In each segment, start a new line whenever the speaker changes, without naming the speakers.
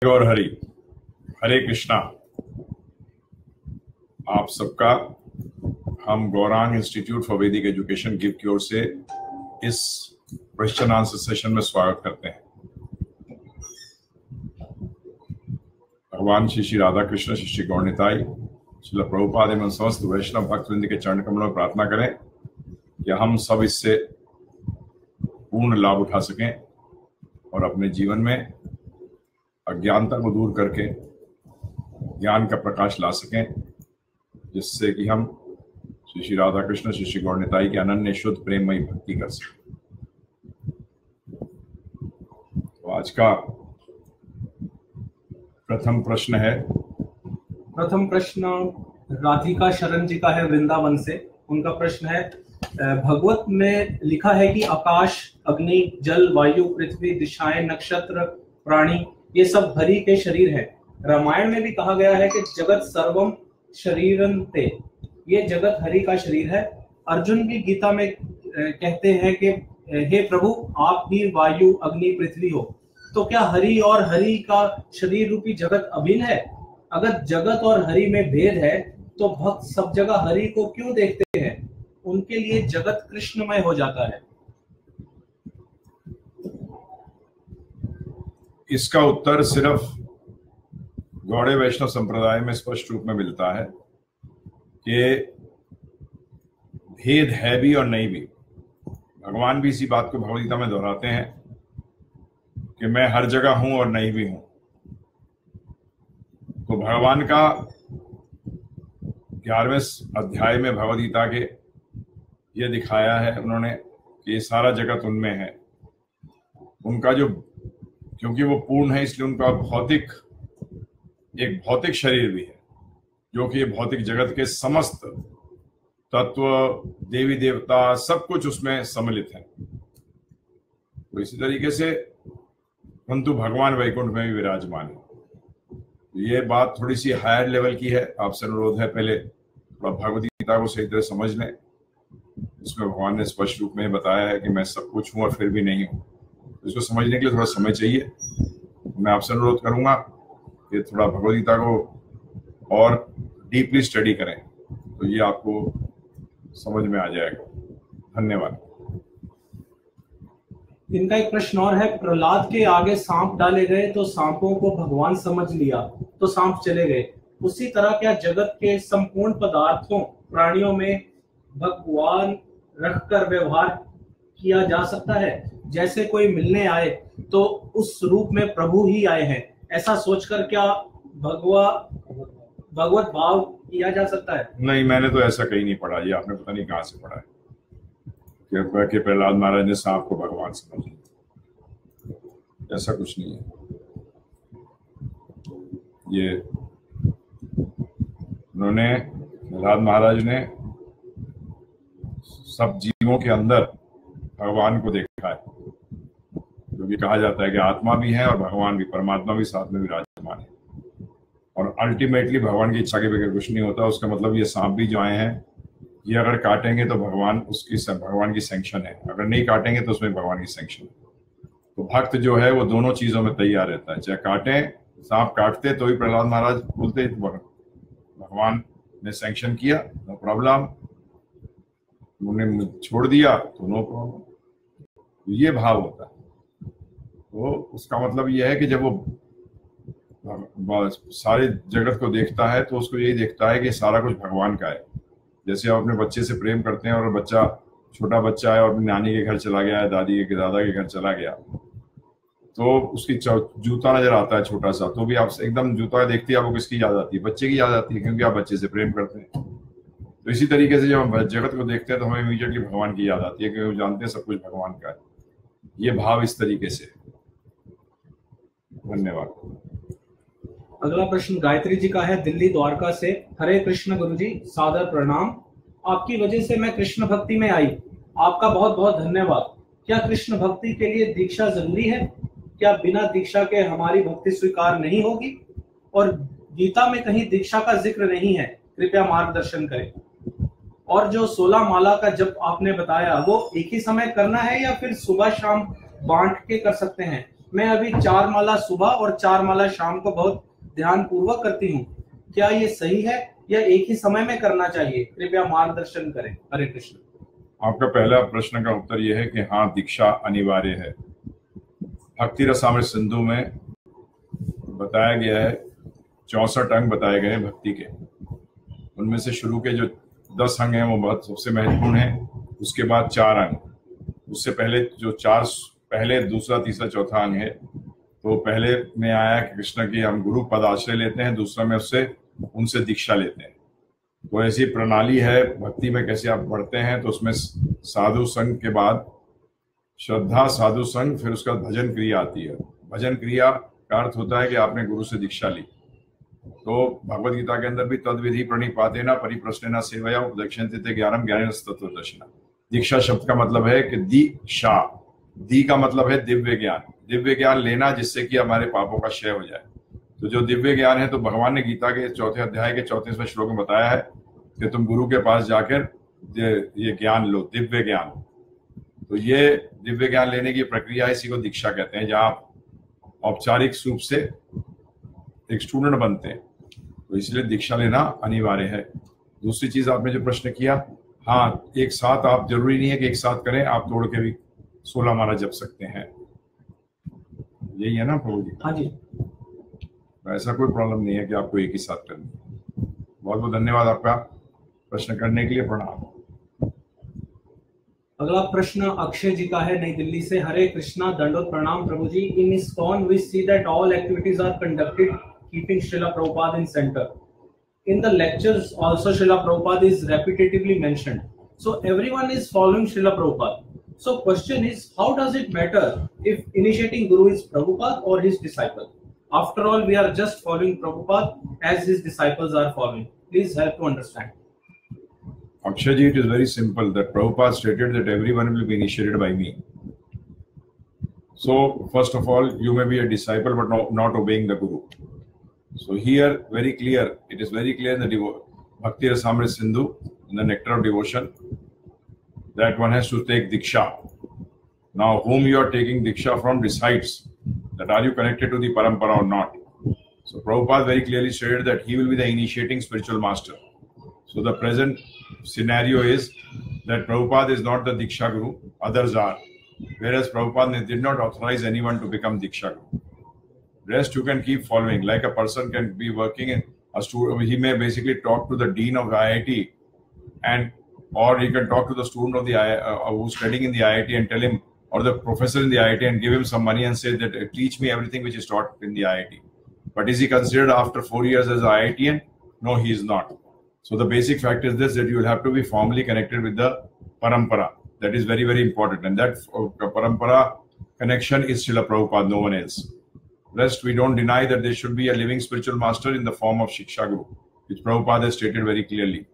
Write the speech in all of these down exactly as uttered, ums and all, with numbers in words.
और हरि हरे कृष्णा। आप सबका हम Gaurang institute for Vedic education GIVE की ओर से इस क्वेश्चन आंसर सेशन में स्वागत करते हैं। भगवान श्री श्री राधा कृष्ण, श्री श्री गौरनिताई, श्रील प्रभुपाद एवं समस्त वैष्णव भक्तवृंद के चरण कमलों में प्रार्थना करें कि हम सब इससे पूर्ण लाभ उठा सकें और अपने जीवन में अज्ञानता को दूर करके ज्ञान का प्रकाश ला सकें, जिससे कि हम श्री श्री राधा कृष्ण, श्री श्री गौरनिताई की अनन्य शुद्ध प्रेममयी भक्ति कर सकें। तो आज का प्रथम प्रश्न है
प्रथम प्रश्न राधिका शरण जी का है, वृंदावन से। उनका प्रश्न है, भगवत में लिखा है कि आकाश, अग्नि, जल, वायु, पृथ्वी, दिशाएं, नक्षत्र, प्राणी ये सब हरि के शरीर है। रामायण में भी कहा गया है कि जगत सर्वम शरीरंते, ये जगत हरि का शरीर है। अर्जुन भी गीता में कहते हैं कि हे प्रभु आप ही वायु, अग्नि, पृथ्वी हो। तो क्या हरि और हरि का शरीर रूपी जगत अभिन्न है? अगर जगत और हरि में भेद है तो भक्त सब जगह हरि को क्यों देखते हैं? उनके लिए जगत कृष्णमय हो जाता है।
इसका उत्तर सिर्फ गौड़े वैष्णव संप्रदाय में स्पष्ट रूप में मिलता है कि भेद है भी और नहीं भी। भगवान भी इसी बात को भगवद गीता में दोहराते हैं कि मैं हर जगह हूं और नहीं भी हूं। तो भगवान का ग्यारहवें अध्याय में भगवद गीता के ये दिखाया है उन्होंने कि ये सारा जगत उनमें है। उनका जो, क्योंकि वो पूर्ण है इसलिए उनका भौतिक एक भौतिक शरीर भी है, जो कि भौतिक जगत के समस्त तत्व, देवी देवता, सब कुछ उसमें सम्मिलित है। तो इसी तरीके से परंतु भगवान वैकुंठ में भी विराजमान है। ये बात थोड़ी सी हायर लेवल की है। आपसे अनुरोध है पहले थोड़ा भगवद गीता को सही तरह समझ लें। इसमें भगवान ने स्पष्ट रूप में बताया है कि मैं सब कुछ हूं और फिर भी नहीं हूं। इसको समझने के लिए थोड़ा समय चाहिए। मैं आपसे अनुरोध करूंगा कि थोड़ा भगवद गीता को और डीपली स्टडी करें, तो ये आपको समझ में आ जाएगा। धन्यवाद।
इनका एक प्रश्न और है, प्रहलाद के आगे सांप डाले गए तो सांपों को भगवान समझ लिया तो सांप चले गए। उसी तरह क्या जगत के संपूर्ण पदार्थों, प्राणियों में भगवान रखकर व्यवहार किया जा सकता है? जैसे कोई मिलने आए तो उस रूप में प्रभु ही आए हैं, ऐसा सोचकर क्या भगवा भगवत भाव किया जा सकता है?
नहीं, मैंने तो ऐसा कहीं नहीं पढ़ा। ये आपने पता नहीं कहाँ से पढ़ा है कि प्रहलाद महाराज ने सांप को भगवान समझ लिया। ऐसा कुछ नहीं है। ये उन्होंने, प्रहलाद महाराज ने सब जीवों के अंदर भगवान को देखा है, क्योंकि कहा जाता है कि आत्मा भी है और भगवान भी, परमात्मा भी साथ में विराजमान है। और अल्टीमेटली भगवान की इच्छा के बगैर कुछ नहीं होता। उसका मतलब ये सांप भी जो आए हैं, ये अगर काटेंगे तो भगवान उसकी भगवान की सैंक्शन है, अगर नहीं काटेंगे तो उसमें भगवान की सैंक्शन है। तो भक्त जो है वो दोनों चीजों में तैयार रहता है। चाहे काटें, सांप काटते तो ही प्रहलाद महाराज बोलते भगवान ने सैंक्शन किया, नो प्रॉब्लम। उन्होंने छोड़ दिया तो नो प्रॉब्लम। ये भाव होता है। तो उसका मतलब ये है कि जब वो सारे जगत को देखता है तो उसको यही देखता है कि सारा कुछ भगवान का है। जैसे आप अपने बच्चे से प्रेम करते हैं और बच्चा, छोटा बच्चा है और अपनी नानी के घर चला गया है, दादी के दादा के घर चला गया, तो उसकी जूता नजर आता है छोटा सा, तो भी आप एकदम जूता देखते ही आपको किसकी याद आती है? बच्चे की याद आती है, क्योंकि आप बच्चे से प्रेम करते हैं। तो इसी तरीके से जब हम जगत को देखते हैं तो हमें इमीडिएटली भगवान की याद आती है, क्योंकि हम जानते हैं सब कुछ भगवान का है। ये भाव इस तरीके से। धन्यवाद।
अगला प्रश्न गायत्री जी का है, दिल्ली द्वारका से। हरे कृष्ण गुरु जी, सादर प्रणाम। आपकी वजह से मैं कृष्ण भक्ति में आई, आपका बहुत बहुत धन्यवाद। क्या कृष्ण भक्ति के लिए दीक्षा जरूरी है? क्या बिना दीक्षा के हमारी भक्ति स्वीकार नहीं होगी? और गीता में कहीं दीक्षा का जिक्र नहीं है, कृपया मार्गदर्शन करें। और जो सोलह माला का जब आपने बताया, वो एक ही समय करना है या फिर सुबह शाम बांट के कर सकते हैं? मैं अभी चार माला सुबह और चार माला शाम को बहुत ध्यान पूर्वक करती हूँ, क्या ये सही है या एक ही समय में करना चाहिए? कृपया मार्गदर्शन करें। हरे कृष्ण।
आपका पहला प्रश्न का उत्तर यह है कि हाँ, दीक्षा अनिवार्य है। भक्ति रसामृत सिंधु में बताया गया है, चौसठ अंग बताए गए हैं भक्ति के। उनमें से शुरू के जो दस अंग हैं वो बहुत सबसे महत्वपूर्ण है। उसके बाद चार अंग, उससे पहले जो चार पहले दूसरा तीसरा चौथा अंग है, तो पहले में आया कि कृष्ण की हम गुरु पद आश्रय लेते हैं, दूसरा में उससे उनसे दीक्षा लेते हैं। तो ऐसी प्रणाली है भक्ति में, कैसे आप बढ़ते हैं। तो उसमें साधु संग के बाद श्रद्धा, साधु संग, फिर उसका भजन क्रिया आती है। भजन क्रिया का अर्थ होता है कि आपने गुरु से दीक्षा ली। तो भगवद गीता के अंदर भी तद विधि प्रणिपातेन परिप्रश्नेन सेवया उपदक्षन्ते ज्ञानम ज्ञानेन तत्त्वदर्शिना। दीक्षा शब्द का मतलब है कि दीक्षा, दी का मतलब है दिव्य ज्ञान, दिव्य ज्ञान लेना जिससे कि हमारे पापों का क्षय हो जाए। तो जो दिव्य ज्ञान है, तो भगवान ने गीता के चौथे अध्याय के चौतीसवें श्लोक में बताया है कि तुम गुरु के पास जाकर ये ज्ञान लो, दिव्य ज्ञान। तो ये दिव्य ज्ञान लेने की प्रक्रिया, इसी को दीक्षा कहते हैं, जहां आप औपचारिक रूप से एक स्टूडेंट बनते हैं। तो इसलिए दीक्षा लेना अनिवार्य है। दूसरी चीज आपने जो प्रश्न किया, हाँ, एक साथ आप, जरूरी नहीं है कि एक साथ करें, आप तोड़ के भी सोलह माला जप सकते हैं। यही है ना प्रभु जी?
हाँ जी।
ऐसा कोई प्रॉब्लम नहीं है कि आपको एक ही साथ करनी है। बहुत बहुत धन्यवाद आपका प्रश्न करने के लिए। प्रणाम।
अगला प्रश्न अक्षय जी का है, नई दिल्ली से। हरे कृष्णा, दंडोत प्रणाम प्रभु ji. In ISKCON we see that all activities are conducted keeping Srila Prabhupada in center. In the lectures also Srila Prabhupada is repetitively mentioned. So everyone is following Srila Prabhupada. So question is, how does it matter if initiating guru is Prabhupada or his disciple? After all, we are just following Prabhupada as his disciples are following. Please help to understand.
Akshay ji, it is very simple that Prabhupada stated that everyone will be initiated by me. So first of all, you may be a disciple but no, not obeying the guru. So here, very clear, it is very clear in the Devo- Bhakti Rasamrita Sindhu, in the Nectar of Devotion, that one has to take Diksha. Now, whom you are taking Diksha from decides that are you connected to the Parampara or not. So Prabhupada very clearly stated that he will be the initiating spiritual master. So the present scenario is that Prabhupada is not the Diksha Guru, others are. Whereas Prabhupada did not authorize anyone to become Diksha Guru. Rest you can keep following. Like a person can be working in a student, he may basically talk to the dean of the I I T, and or he can talk to the student of the uh, who's studying in the I I T and tell him, or the professor in the I I T and give him some money and say that teach me everything which is taught in the I I T. But is he considered after four years as an I I T N? No, he is not. So the basic fact is this, that you will have to be formally connected with the Parampara. That is very, very important. And that uh, Parampara connection is Srila Prabhupada, no one else. Rest, we don't deny that there should be a living spiritual master in the form of Shiksha Guru, which Prabhupada has stated very clearly.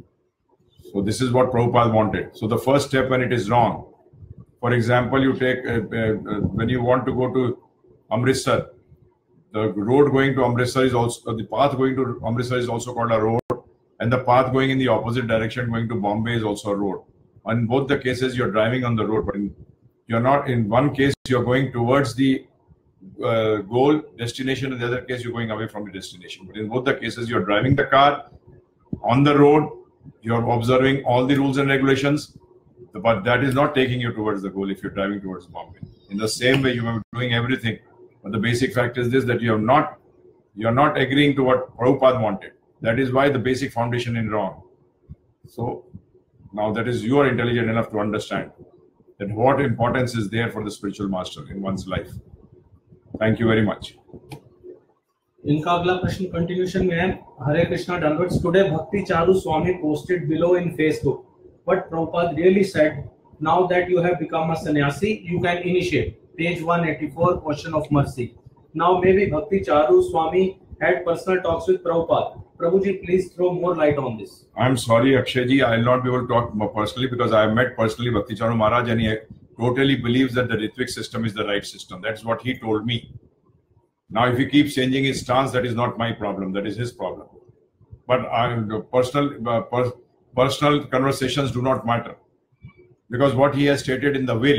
So this is what Prabhupada wanted. So the first step when it is wrong, for example, you take, uh, uh, when you want to go to Amritsar, the road going to Amritsar is also, uh, the path going to Amritsar is also called a road, and the path going in the opposite direction going to Bombay is also a road. In both the cases, you're driving on the road, but in, you're not, in one case, you're going towards the Uh, goal, destination. In the other case, you're going away from the destination. But in both the cases, you're driving the car on the road, you're observing all the rules and regulations, but that is not taking you towards the goal if you're driving towards Bombay. In the same way, you may be doing everything, but the basic fact is this, that you are not, you're not agreeing to what Prabhupada wanted. That is why the basic foundation is wrong. So now that is, you are intelligent enough to understand that what importance is there for the spiritual master in one's life. Thank you very much.
इनका अगला प्रश्न continuation में है। Hare Krishna, downwards. Today Bhakti Charu Swami posted below in Facebook what Prabhupada really said. Now that you have become a sannyasi, you can initiate. Page one eighty-four, question of mercy. Now maybe Bhakti Charu Swami had personal talks with Prabhupada. Prabhuji, please throw more light on this.
I'm sorry, Akshay ji, I will not be able to talk personally because I have met personally Bhakti Charu Maharaj and he totally believes that the Ritvik system is the right system. That's what he told me. Now, if he keeps changing his stance, that is not my problem. That is his problem. But I, personal uh, per, personal conversations do not matter, because what he has stated in the will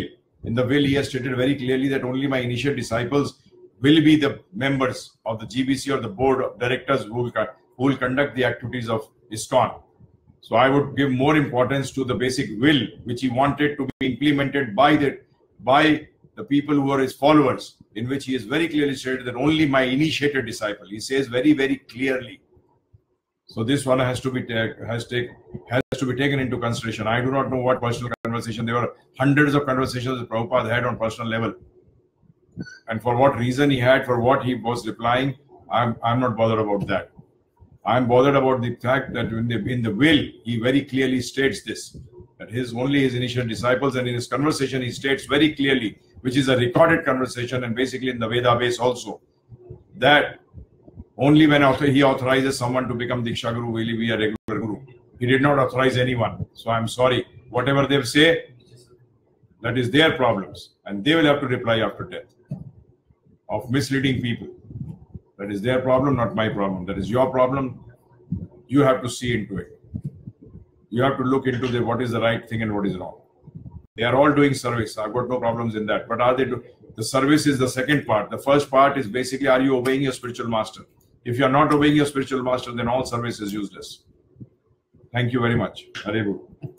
In the will, he has stated very clearly that only my initiate disciples will be the members of the G B C or the board of directors who will, who will conduct the activities of ISKCON. So I would give more importance to the basic will, which he wanted to be implemented by the, by the people who are his followers, in which he has very clearly stated that only my initiated disciple. He says very, very clearly. So this one has to be has take has to be taken into consideration. I do not know what personal conversation. There were hundreds of conversations that Prabhupada had on personal level, and for what reason he had, for what he was replying, I'm I'm not bothered about that. I'm bothered about the fact that in the in the will he very clearly states this, that his only his initial disciples, and in his conversation he states very clearly, which is a recorded conversation and basically in the Veda base also, that only when he authorizes someone to become Diksha Guru will he be a regular Guru. He did not authorize anyone. So I'm sorry. Whatever they say, that is their problems. And they will have to reply after death of misleading people. That is their problem, not my problem. That is your problem. You have to see into it. You have to look into the, what is the right thing and what is wrong. They are all doing service. I've got no problems in that. But are they do, the service is the second part. The first part is basically, are you obeying your spiritual master? If you are not obeying your spiritual master, then all service is useless. Thank you very much. Hare Guru.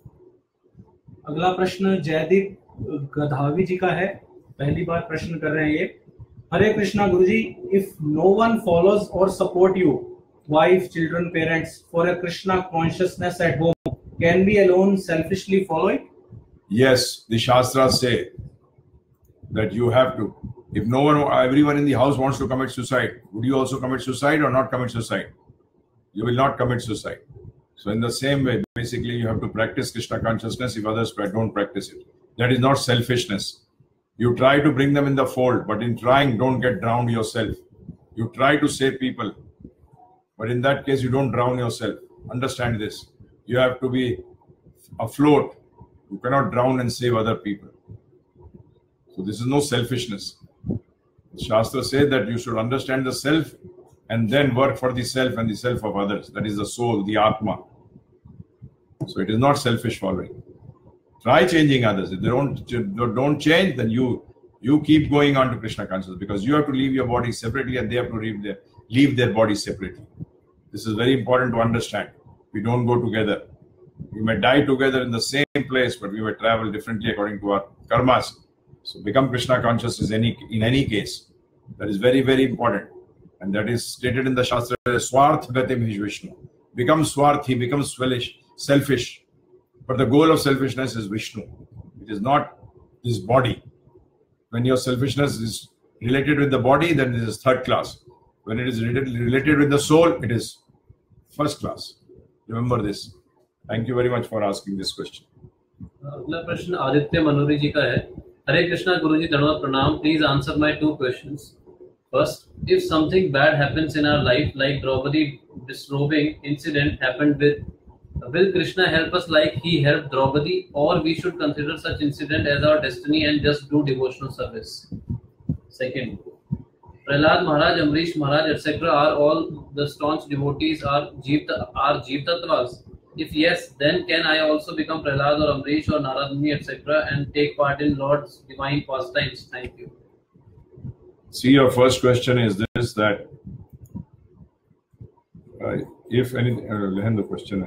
अगला प्रश्न जयदीप गधावी जी का है. पहली बार प्रश्न कर रहे हैं ये. हरे कृष्णा गुरुजी, if no one follows or support you, wife, children, parents, for a Krishna consciousness at home, can we alone selfishly follow it?
Yes, the Shastras say that you have to. If no one, everyone in the house wants to commit suicide, would you also commit suicide or not commit suicide? You will not commit suicide. So in the same way, basically you have to practice Krishna consciousness if others don't practice it. That is not selfishness. You try to bring them in the fold, but in trying, don't get drowned yourself. You try to save people, but in that case, you don't drown yourself. Understand this. You have to be afloat. You cannot drown and save other people. So this is no selfishness. Shastra says that you should understand the self and then work for the self and the self of others. That is the soul, the Atma. So it is not selfish following. Try changing others. If they don't, don't change, then you you keep going on to Krishna consciousness, because you have to leave your body separately and they have to leave their, leave their body separately. This is very important to understand. We don't go together. We may die together in the same place, but we may travel differently according to our karmas. So become Krishna conscious is any, in any case. That is very, very important. And that is stated in the Shastra, Swarth Gatim Hish Vishnu. Become Swarthi, become swellish, selfish. But the goal of selfishness is Vishnu. It is not this body. When your selfishness is related with the body, then it is third class. When it is related, related with the soul, it is first class. Remember this. Thank you very much for asking this question.
अगला प्रश्न आदित्य मनोरी जी का है. हरे कृष्णा गुरुजी, धन्यवाद प्रणाम. Please answer my two questions. First, if something bad happens in our life, like Draupadi disrobing incident happened with, will Krishna help us like he helped Draupadi, or we should consider such incident as our destiny and just do devotional service? Second, Prahlad Maharaj, Amrish Maharaj, et cetera are all the staunch devotees are Jeev are Jeev Tattvas? If yes, then can I also become Prahlad or Amrish or Naradmuni, et cetera and take part in Lord's divine pastimes? Thank you.
See, your first question is this, that uh, if anything, uh, the question,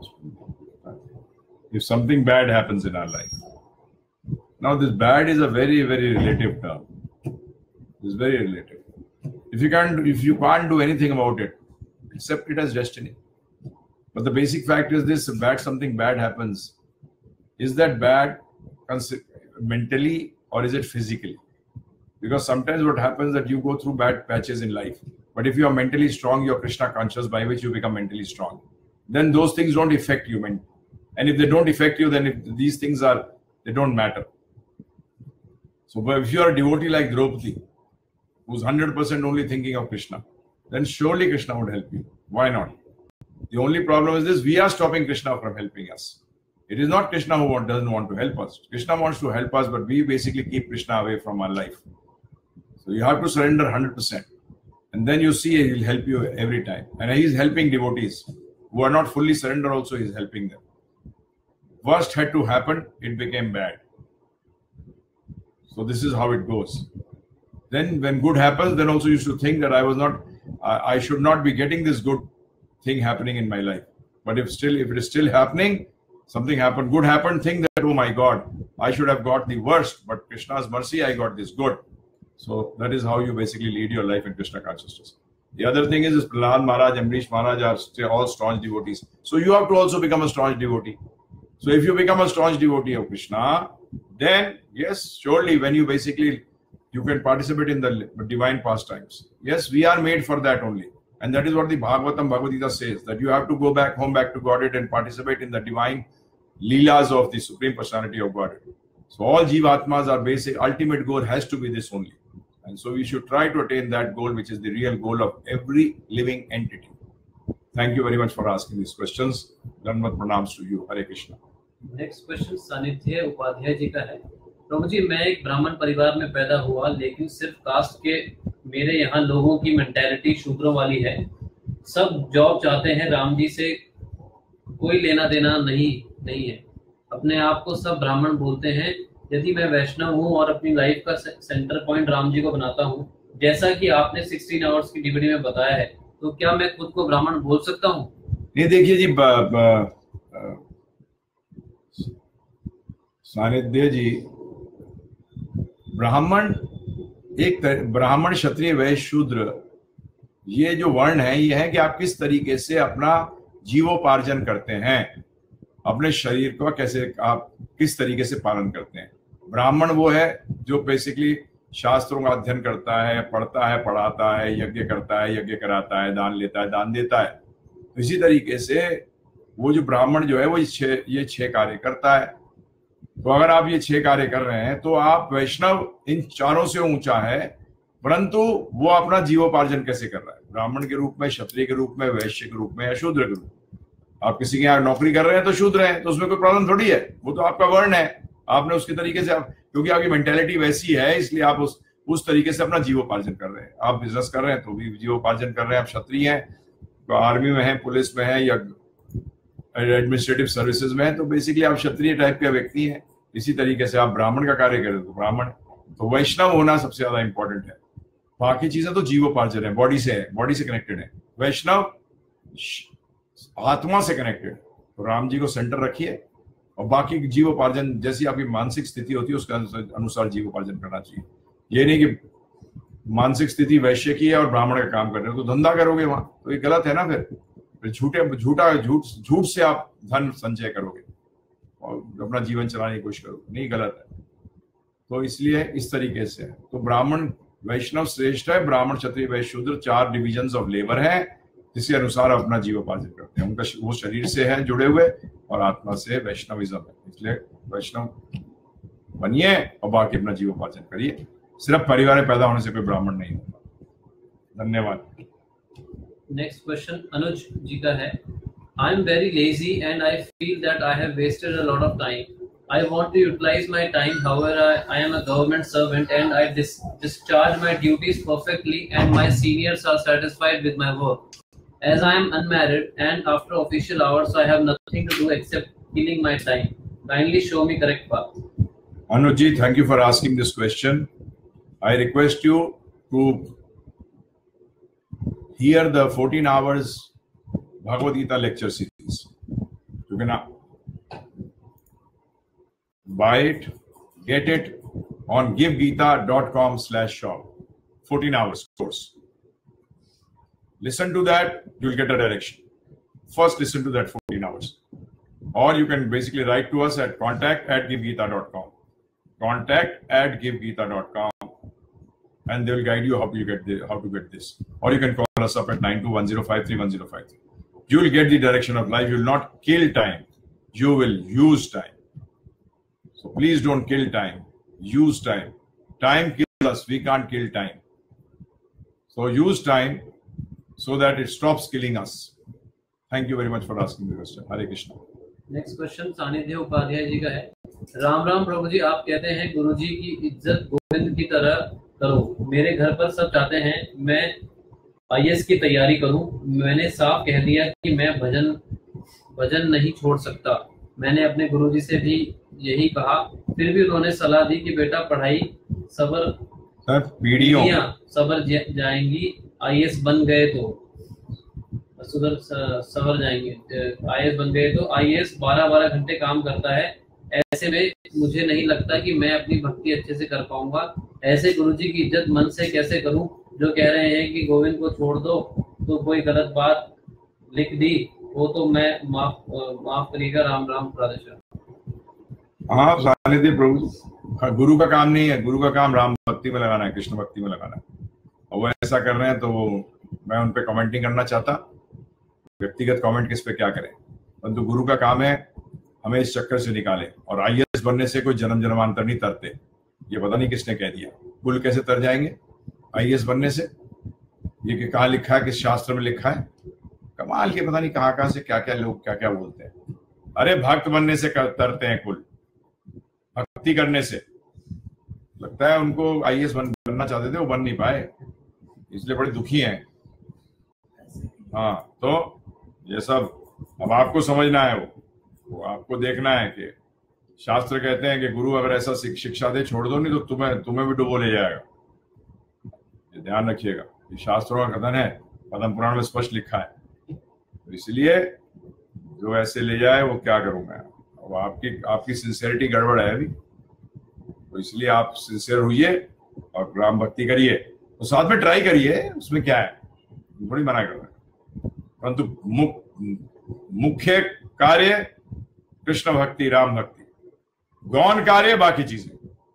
if something bad happens in our life. Now this bad is a very, very relative term. It's very relative. If you can't, if you can't do anything about it, accept it as destiny. But the basic fact is this: bad, something bad happens. Is that bad mentally or is it physically? Because sometimes what happens that you go through bad patches in life. But if you are mentally strong, you are Krishna conscious, by which you become mentally strong. Then those things don't affect you. And if they don't affect you, then if these things are, they don't matter. So if you are a devotee like Draupadi, who's one hundred percent only thinking of Krishna, then surely Krishna would help you. Why not? The only problem is this: we are stopping Krishna from helping us. It is not Krishna who doesn't want to help us. Krishna wants to help us, but we basically keep Krishna away from our life. So you have to surrender one hundred percent. And then you see he will help you every time. And he is helping devotees who are not fully surrendered also, he is helping them. Worst had to happen, it became bad. So this is how it goes. Then when good happens, then also you should think that I was not, I, I should not be getting this good thing happening in my life. But if still, if it is still happening, something happened, good happened, think that, oh my God, I should have got the worst, but Krishna's mercy, I got this good. So that is how you basically lead your life in Krishna consciousness. The other thing is, is Prahlad Maharaj, Amrish Maharaj are still all staunch devotees. So you have to also become a staunch devotee. So if you become a staunch devotee of Krishna, then yes, surely when you basically, you can participate in the divine pastimes. Yes, we are made for that only. And that is what the Bhagavatam, Bhagavad Gita says, that you have to go back home, back to Godhead and participate in the divine leelas of the Supreme Personality of Godhead. So all Jivatmas are basic, ultimate goal has to be this only. And so we should try to attain that goal, which is the real goal of every living entity. Thank you very much for asking these questions. Dhanvat pranams to you. Hare Krishna.
Next question Sanidhya Upadhyay जी का है। प्रभु जी, मैं एक ब्राह्मण परिवार में पैदा हुआ, लेकिन सिर्फ कास्ट के मेरे यहाँ लोगों की मेंटालिटी शूद्रों वाली है। सब जॉब चाहते हैं, राम जी से कोई लेना देना नहीं नहीं है। अपने आप को सब ब्राह्मण बोलते हैं। यदि मैं वैष्णव हूँ और अपनी लाइफ का सेंटर पॉइंट राम जी को बनाता हूँ, जैसा कि आपने सोलह आवर्स की डीवीडी में बताया है, तो क्या मैं खुद को ब्राह्मण बोल सकता हूँ?
नहीं, देखिए जी, सानिध्य जी, ब्राह्मण एक ब्राह्मण, क्षत्रिय, वैश्य, शूद्र, ये जो वर्ण है, ये है कि आप किस तरीके से अपना जीवोपार्जन करते हैं, अपने शरीर को कैसे आप किस तरीके से पालन करते हैं। ब्राह्मण वो है जो बेसिकली शास्त्रों का अध्ययन करता है, पढ़ता है, पढ़ाता है, यज्ञ करता है, यज्ञ कराता है, दान लेता है, दान देता है। तो इसी तरीके से वो जो ब्राह्मण जो है वो छह ये छह कार्य करता है। तो अगर आप ये छह कार्य कर रहे हैं तो आप वैष्णव इन चारों से ऊंचा है, परंतु वो अपना जीवोपार्जन कैसे कर रहा है, ब्राह्मण के रूप में, क्षत्रिय के रूप में, वैश्य के रूप में या शूद्र के रूप में। आप किसी के यहाँ नौकरी कर रहे हैं तो शूद्र हैं, तो उसमें कोई प्रॉब्लम थोड़ी है, वो तो आपका वर्ण है। आपने उसके तरीके से, आप क्योंकि आपकी मेंटेलिटी वैसी है, इसलिए आप उस उस तरीके से अपना जीवोपार्जन कर रहे हैं। आप बिजनेस कर रहे हैं तो भी जीवोपार्जन कर रहे हैं। आप क्षत्रिय हैं तो आर्मी में है, पुलिस में है या एडमिनिस्ट्रेटिव सर्विसेज में है, तो बेसिकली आप क्षत्रिय टाइप के व्यक्ति हैं। इसी तरीके से आप ब्राह्मण का कार्य करें तो ब्राह्मण। तो वैष्णव होना सबसे ज्यादा इंपॉर्टेंट है। बाकी चीजें तो जीवोपार्जन है, बॉडी से है, बॉडी से कनेक्टेड है। वैष्णव आत्मा से कनेक्टेड। तो राम जी को सेंटर रखिए और बाकी जीवोपार्जन जैसी आपकी मानसिक स्थिति होती है उसके अनुसार जीवोपार्जन करना चाहिए। ये नहीं कि मानसिक स्थिति वैश्य की है और ब्राह्मण का काम कर रहे हो तो धंधा करोगे वहां, तो ये गलत है ना। फिर फिर झूठे झूठा झूठ झूठ से आप धन संचय करोगे और अपना जीवन चलाने की कोशिश करोगे, नहीं, गलत है। तो इसलिए इस तरीके से तो ब्राह्मण वैष्णव श्रेष्ठ है, ब्राह्मण, क्षत्रिय, वैश्य, शूद्र चार डिविजन्स ऑफ लेबर है, जिसके अनुसार अपना जीवोपार्जन करते हैं। उनका वो शरीर से है जुड़े हुए और आत्मा से वैष्णविज्म है। इसलिए वैष्णव बनिए और बाकी अपना जीवोपार्जन करिए। सिर्फ परिवार में पैदा होने से कोई ब्राह्मण नहीं होता। धन्यवाद।
नेक्स्ट क्वेश्चन अनुज जी का है। I am very lazy and I feel that I have wasted a lot of time. I want to utilize my time, however I, I am a government servant and I dis discharge my duties perfectly and my seniors are satisfied with my work. As I am unmarried and after official hours I have nothing to do except killing my time. Kindly show me correct path.
Anuji, thank you for asking this question. I request you to hear the fourteen hours Bhagavad Gita lecture series. You can buy it, get it on give gita dot com slash shop. fourteen hours course. Listen to that, you'll get a direction. First listen to that fourteen hours. Or you can basically write to us at contact at give gita dot com. Contact at give gita dot com and they will guide you how to get the, how to get this. Or you can call us up at nine two one zero five three one zero five three. You will get the direction of life. You will not kill time. You will use time. So please don't kill time. Use time. Time kills us. We can't kill time. So use time so that it stops killing us. Thank you very much for asking the question. Hare Krishna.
Next question सानिध्य उपाध्याय जी का है। राम राम प्रभु जी, आप कहते हैं गुरु जी की इज्जत गोविंद की तरह करो। मेरे घर पर सब चाहते हैं मैं आई ए एस की तैयारी करूं। मैंने साफ कह दिया कि मैं भजन भजन नहीं छोड़ सकता। मैंने अपने गुरुजी से भी यही कहा, फिर भी उन्होंने सलाह दी कि बेटा पढ़ाई सबर
सर पीढ़ियों
पीढ़ियां सबर जा- जाएंगी, आईएएस बन गए तो सुधर स- सवर जाएंगे। आईएएस बन गए तो आईएएस बारह बारह घंटे काम करता है, ऐसे में मुझे नहीं लगता कि मैं अपनी भक्ति अच्छे से कर पाऊंगा। ऐसे गुरुजी की इज्जत मन से कैसे करूं जो कह रहे हैं कि गोविंद को छोड़ दो, तो कोई गलत बात लिख दी वो तो मैं माफ माफ करिएगा। राम राम प्रादेश।
हाँ सानिध्य प्रभु, गुरु का काम नहीं है, गुरु का काम राम भक्ति में लगाना है, कृष्ण भक्ति में लगाना है, और वो ऐसा कर रहे हैं तो मैं उन पे कमेंट नहीं करना चाहता। व्यक्तिगत कमेंट किस पे क्या करें, परंतु गुरु का काम है हमें इस चक्कर से निकाले। और आईएएस बनने से कोई जन्म जन्मांतर नहीं तरते, ये पता नहीं किसने कह दिया। कुल कैसे तर जाएंगे आईएएस बनने से? ये कि कहाँ लिखा है, किस शास्त्र में लिखा है? कमाल के पता नहीं कहाँ कहाँ से क्या क्या लोग क्या क्या बोलते हैं। अरे भक्त बनने से तरते हैं कुल, भक्ति करने से। लगता है उनको आईएएस बन, बनना चाहते थे, वो बन नहीं पाए, इसलिए बड़े दुखी हैं। हाँ, तो ये सब अब आपको समझना है, वो, वो आपको देखना है कि शास्त्र कहते हैं कि गुरु अगर ऐसा शिक्षा दे, छोड़ दो, नहीं तो तुम्हें तुम्हें भी डुबो ले जाएगा। ये ध्यान रखिएगा, ये शास्त्रों का कथन है, पद्म पुराण में स्पष्ट लिखा है। तो इसलिए जो ऐसे ले जाए वो क्या करूंगा। अब आपकी आपकी सिंसियरिटी गड़बड़ है अभी, तो इसलिए आप सिंसियर होइए और राम भक्ति करिए, तो साथ में ट्राई करिए, उसमें क्या है, थोड़ी मना कर रहे हैं। परंतु मुख्य कार्य कृष्ण भक्ति, राम भक्ति, गौण कार्य बाकी चीजें।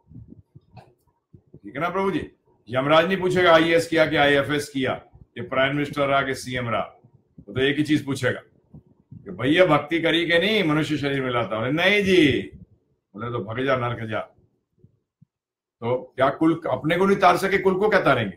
ठीक है ना प्रभु जी? यमराज नहीं पूछेगा आईएएस किया कि आईएफएस किया, कि प्राइम मिनिस्टर रहा कि सीएम रहा, तो, तो एक ही चीज पूछेगा कि भैया भक्ति करी के नहीं, मनुष्य शरीर मिलाता। बोले नहीं जी, बोले तो भग जा नरक जा। तो क्या कुल अपने को नहीं तार सके, कुल को क्या तारेंगे?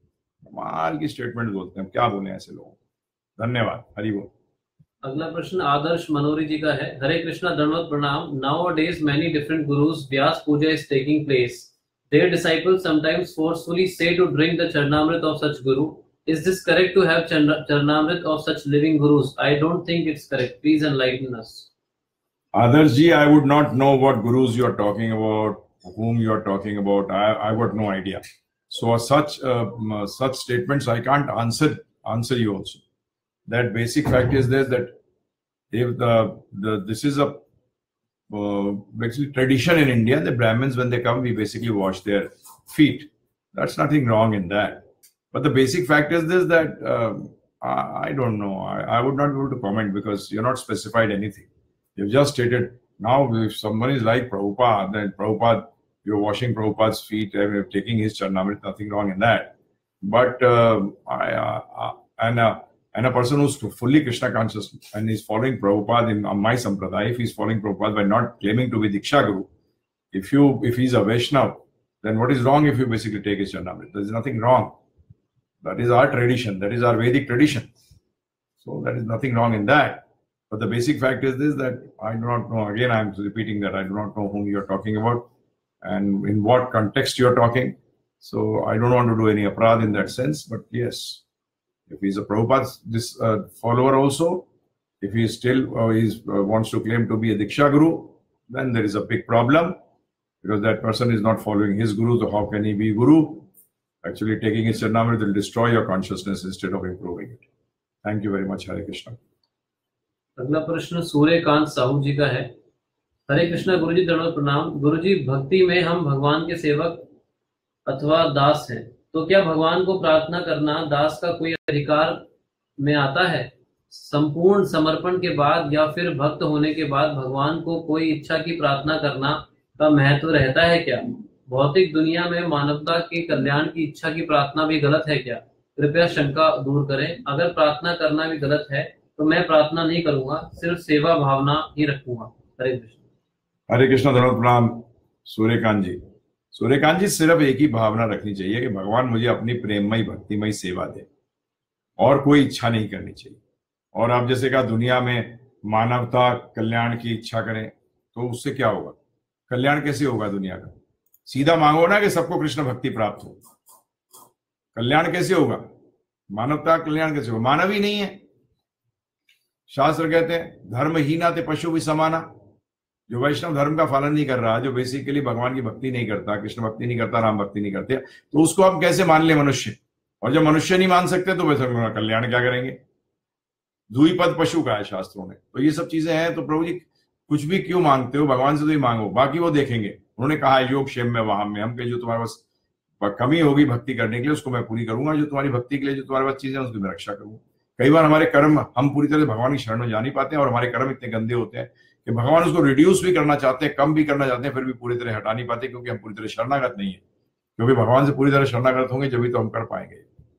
कमाल की स्टेटमेंट बोलते हैं, क्या बोले ऐसे लोग। धन्यवाद, हरि बोल।
अगला प्रश्न आदर्श मनोरी जी का है। हरे कृष्णा, दंडवत प्रणाम। Nowadays many different gurus Vyas puja is taking place. Their disciples sometimes forcefully say to drink the charnamrit of such guru. Is this correct to have charnamrit of such living gurus? I don't think it's correct. Please enlighten us.
Adarsh ji, I would not know what gurus you are talking about, whom you are talking about. I I got no idea. So such uh, such statements I can't answer answer you also. That basic fact is this, that if the, the this is a uh, basically tradition in India, the Brahmins, when they come, we basically wash their feet. That's nothing wrong in that. But the basic fact is this, that uh, I, I don't know. I, I would not be able to comment because you're not specified anything. You've just stated. Now, if someone is like Prabhupada, then Prabhupada, you're washing Prabhupada's feet, and you're taking his charnamrit, nothing wrong in that. But uh, I, uh, and uh, And a person who's fully Krishna conscious and is following Prabhupada in my sampradaya, if he's following Prabhupada by not claiming to be Diksha Guru, if you if he's a Vaishnav, then what is wrong if you basically take his Charnamrit? There's nothing wrong. That is our tradition. That is our Vedic tradition. So there is nothing wrong in that. But the basic fact is this, that I do not know. Again, I'm repeating that I do not know whom you're talking about and in what context you're talking. So I don't want to do any aparadh in that sense. But yes, if he's a Prabhupada this uh, follower also, if he still uh, he's, uh, wants to claim to be a Diksha Guru, then there is a big problem, because that person is not following his Guru. So how can he be Guru? Actually, taking his Charnamrit will destroy your consciousness instead of improving it. Thank you very much. Hare Krishna.
अगला प्रश्न सूर्यकांत साहू जी का है। हरे कृष्णा गुरुजी, दंडवत प्रणाम। गुरुजी, भक्ति में हम भगवान के सेवक अथवा दास हैं, तो क्या भगवान को प्रार्थना करना दास का कोई अधिकार में आता है? संपूर्ण समर्पण के बाद या फिर भक्त होने के बाद भगवान को कोई इच्छा की प्रार्थना करना का महत्व रहता है क्या? भौतिक दुनिया में मानवता के कल्याण की इच्छा की प्रार्थना भी गलत है क्या? कृपया शंका दूर करें। अगर प्रार्थना करना भी गलत है तो मैं प्रार्थना नहीं करूंगा, सिर्फ सेवा भावना ही रखूंगा। हरे कृष्ण।
हरे कृष्ण, दंडवत प्रणाम सूर्यकांत जी। सूर्यकांत जी, सिर्फ एक ही भावना रखनी चाहिए कि भगवान मुझे अपनी प्रेममयी भक्तिमयी सेवा दे, और कोई इच्छा नहीं करनी चाहिए। और आप जैसे कहा दुनिया में मानवता कल्याण की इच्छा करें, तो उससे क्या होगा? कल्याण कैसे होगा दुनिया का? सीधा मांगो ना कि सबको कृष्ण भक्ति प्राप्त हो। कल्याण कैसे होगा? मानवता कल्याण कैसे होगा? मानव ही नहीं है। शास्त्र कहते हैं धर्महीना ते पशु भी समाना। जो वैष्णव धर्म का पालन नहीं कर रहा, जो बेसिकली भगवान की भक्ति नहीं करता, कृष्ण भक्ति नहीं करता, राम भक्ति नहीं करते, तो उसको हम कैसे मान ले मनुष्य? और जब मनुष्य नहीं मान सकते तो वैसे कल्याण क्या करेंगे? द्विपद पशु का है शास्त्रों ने। तो ये सब चीजें हैं। तो प्रभु जी कुछ भी क्यों मांगते हो, भगवान से तो ही मांगो, बाकी वो देखेंगे। उन्होंने कहा योग क्षेम में वहां में हम, जो तुम्हारे पास कमी होगी भक्ति करने के लिए उसको मैं पूरी करूंगा, जो तुम्हारी भक्ति के लिए जो तुम्हारे पास चीजें उसकी मैं रक्षा करूंगा। कई बार हमारे कर्म, हम पूरी तरह भगवान की शरण में जा नहीं पाते हैं और हमारे कर्म इतने गंदे होते हैं कि भगवान उसको रिड्यूस भी करना चाहते हैं, कम भी करना चाहते हैं, फिर भी पूरी तरह हटा नहीं पाते, क्योंकि हम पूरी तरह शरणागत नहीं है। क्योंकि भगवान से पूरी तरह शरणागत होंगे जब भी तो हम कर पाएंगे।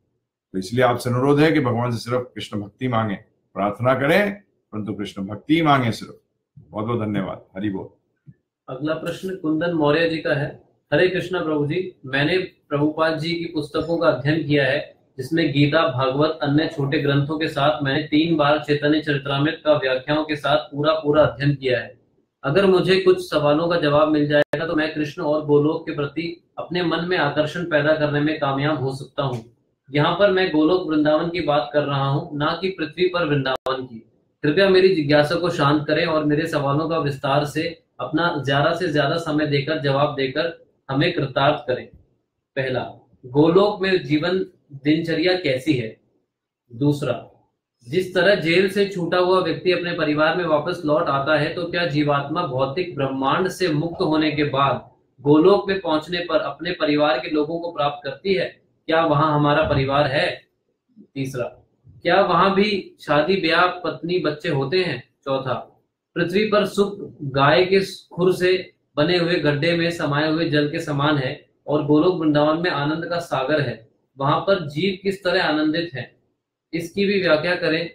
तो इसलिए आपसे अनुरोध है कि भगवान से सिर्फ कृष्ण भक्ति मांगे, प्रार्थना करें परंतु कृष्ण भक्ति मांगे सिर्फ। बहुत बहुत धन्यवाद। हरि बोल।
अगला प्रश्न कुंदन मौर्य जी का है। हरे कृष्णा प्रभु जी, मैंने प्रभुपाद जी की पुस्तकों का अध्ययन किया है, जिसमें गीता, भागवत, अन्य छोटे ग्रंथों के साथ मैंने तीन बार चैतन्य चरितमृत का व्याख्याओं के साथ पूरा पूरा अध्ययन किया है। अगर मुझे कुछ सवालों का जवाब मिल जाएगा तो मैं कृष्ण और गोलोक के प्रति अपने मन में आकर्षण पैदा करने में कामयाब हो सकता हूँ। यहाँ पर मैं गोलोक वृंदावन की बात कर रहा हूँ, ना कि पृथ्वी पर वृंदावन की। कृपया मेरी जिज्ञासा को शांत करें और मेरे सवालों का विस्तार से अपना ज्यादा से ज्यादा समय देकर जवाब देकर हमें कृतार्थ करें। पहला, गोलोक में जीवन दिनचर्या कैसी है? दूसरा, जिस तरह जेल से छूटा हुआ व्यक्ति अपने परिवार में वापस लौट आता है, तो क्या जीवात्मा भौतिक ब्रह्मांड से मुक्त होने के बाद गोलोक में पहुंचने पर अपने परिवार के लोगों को प्राप्त करती है? क्या वहां हमारा परिवार है? तीसरा, क्या वहां भी शादी ब्याह, पत्नी, बच्चे होते हैं? चौथा, पृथ्वी पर सुख गाय के खुर से बने हुए गड्ढे में समाये हुए जल के समान है और गोलोक वृंदावन में आनंद का सागर है। वहां पर जीव किस तरह आनंदित है, इसकी भी व्याख्या करें।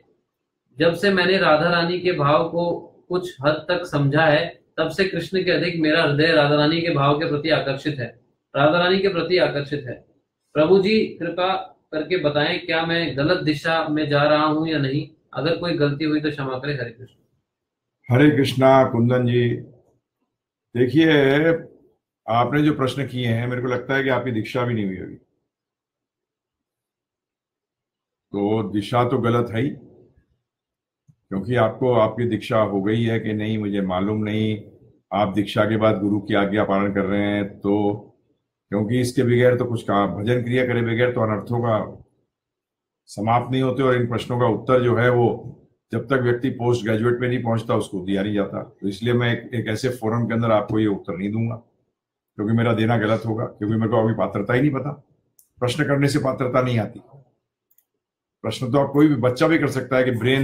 जब से मैंने राधा रानी के भाव को कुछ हद तक समझा है, तब से कृष्ण के अधिक मेरा हृदय राधा रानी के भाव के प्रति आकर्षित है राधा रानी के प्रति आकर्षित है। प्रभु जी कृपा करके बताएं, क्या मैं गलत दिशा में जा रहा हूं या नहीं? अगर कोई गलती हुई तो क्षमा करें। हरे कृष्ण।
हरे कृष्णा। कुंदन जी, देखिए आपने जो प्रश्न किए हैं, मेरे को लगता है कि आपकी दीक्षा भी नहीं हुई अभी, तो दिशा तो गलत है ही, क्योंकि आपको आपकी दीक्षा हो गई है कि नहीं मुझे मालूम नहीं। आप दीक्षा के बाद गुरु की आज्ञा पालन कर रहे हैं, तो क्योंकि इसके बगैर तो कुछ का भजन क्रिया करे बगैर तो अनर्थों का समाप्त नहीं होते, और इन प्रश्नों का उत्तर जो है वो जब तक व्यक्ति पोस्ट ग्रेजुएट में नहीं पहुंचता उसको दिया नहीं जाता। तो इसलिए मैं एक, एक ऐसे फोरम के अंदर आपको ये उत्तर नहीं दूंगा, क्योंकि मेरा देना गलत होगा, क्योंकि मेरे को अभी पात्रता ही नहीं पता। प्रश्न करने से पात्रता नहीं आती। प्रश्न तो आप कोई भी बच्चा भी कर सकता है कि ब्रेन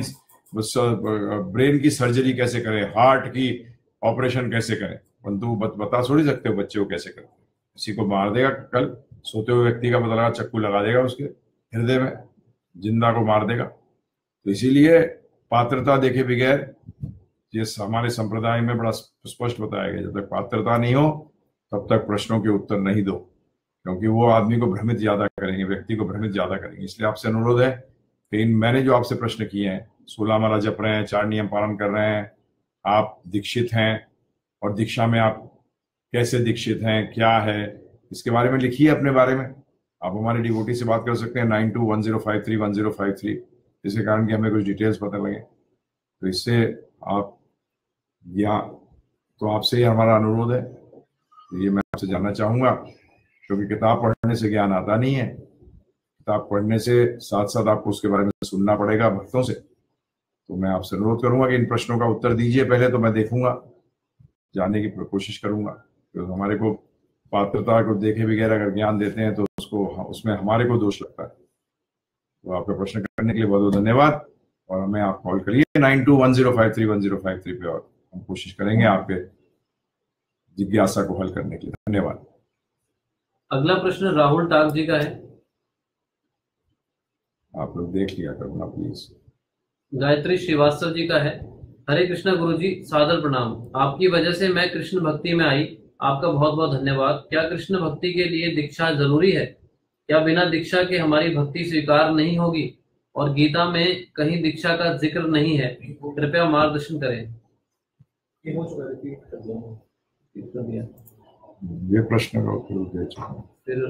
ब्रेन की सर्जरी कैसे करें, हार्ट की ऑपरेशन कैसे करें, परंतु बता थोड़ी सकते हो बच्चे को कैसे करें। किसी को मार देगा, कल सोते हुए व्यक्ति का पता लगा चक्कू लगा देगा उसके हृदय में, जिंदा को मार देगा। तो इसीलिए पात्रता देखे बगैर, ये हमारे संप्रदाय में बड़ा स्पष्ट बताया गया, जब तक पात्रता नहीं हो तब तक प्रश्नों के उत्तर नहीं दो, क्योंकि वो आदमी को भ्रमित ज्यादा करेंगे, व्यक्ति को भ्रमित ज्यादा करेंगे। इसलिए आपसे अनुरोध है कि इन मैंने जो आपसे प्रश्न किए हैं, सोलह माला जप रहे हैं, चार नियम पालन कर रहे हैं, आप दीक्षित हैं, और दीक्षा में आप कैसे दीक्षित हैं, क्या है, इसके बारे में लिखिए अपने बारे में। आप हमारे डिवोटी से बात कर सकते हैं nine two one zero five three one zero five three, जिसके कारण कि हमें कुछ डिटेल्स पता लगे। तो इससे आप यहाँ तो आपसे ही हमारा अनुरोध है, तो ये मैं आपसे जानना चाहूँगा, क्योंकि किताब पढ़ने से ज्ञान आता नहीं है। किताब पढ़ने से साथ साथ आपको उसके बारे में सुनना पड़ेगा भक्तों से। तो मैं आपसे अनुरोध करूंगा कि इन प्रश्नों का उत्तर दीजिए पहले, तो मैं देखूंगा, जानने की कोशिश करूंगा। तो हमारे को पात्रता को देखे बगैर अगर ज्ञान देते हैं तो उसको उसमें हमारे को दोष लगता है। तो आपका प्रश्न करने के लिए बहुत बहुत धन्यवाद, और हमें आप कॉल करिए nine two one zero five three one zero five three पे, और हम कोशिश करेंगे आपके जिज्ञासा को हल करने के लिए। धन्यवाद।
अगला प्रश्न राहुल टाक जी का है।
आप लोग देख लिया करुणा प्लीज।
गायत्री श्रीवास्तव जी का है। हरे कृष्णा गुरु जी, सादर प्रणाम। आपकी वजह से मैं कृष्ण भक्ति में आई, आपका बहुत बहुत धन्यवाद। क्या कृष्ण भक्ति के लिए दीक्षा जरूरी है? क्या बिना दीक्षा के हमारी भक्ति स्वीकार नहीं होगी? और गीता में कहीं दीक्षा का जिक्र नहीं है, कृपया मार्गदर्शन करें।
ये प्रश्न का उत्तर
फिर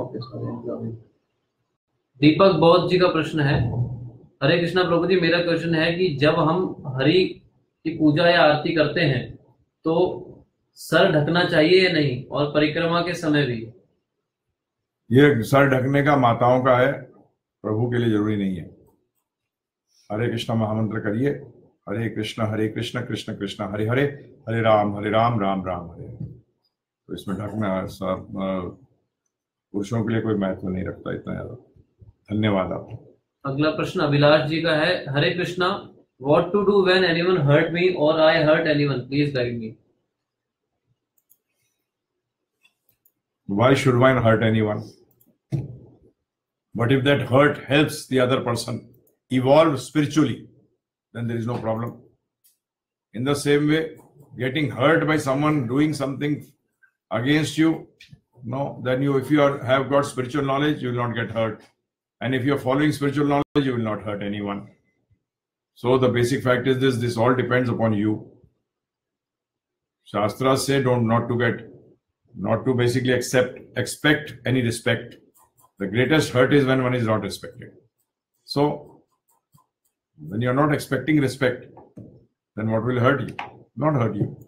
दीपक बौद्ध जी का प्रश्न है। हरे कृष्णा प्रभु जी, मेरा क्वेश्चन है कि जब हम हरि की पूजा या आरती करते हैं तो सर ढकना चाहिए या नहीं, और परिक्रमा के समय भी?
ये सर ढकने का माताओं का है, प्रभु के लिए जरूरी नहीं है। हरे कृष्णा महामंत्र करिए, हरे कृष्णा हरे कृष्णा कृष्ण कृष्ण हरे हरे, हरे राम हरे राम राम राम हरे। तो इसमें ढकना सब पुरुषों के लिए कोई महत्व नहीं रखता इतना ज्यादा। धन्यवाद आपको।
अगला प्रश्न अभिलाष जी का है। Hare Krishna, what to do when anyone hurt me और I hurt anyone, please guide me.
Why should one hurt anyone? But if that hurt helps the other person evolve spiritually, then there is no problem. In the same way, getting hurt by someone doing something against you, no, then you, if you are, have got spiritual knowledge, you will not get hurt. And if you are following spiritual knowledge, you will not hurt anyone. So the basic fact is this, this all depends upon you. Shastras say don't not to get not to basically accept, expect any respect. The greatest hurt is when one is not respected. So, when you are not expecting respect, then what will hurt you? Not hurt you.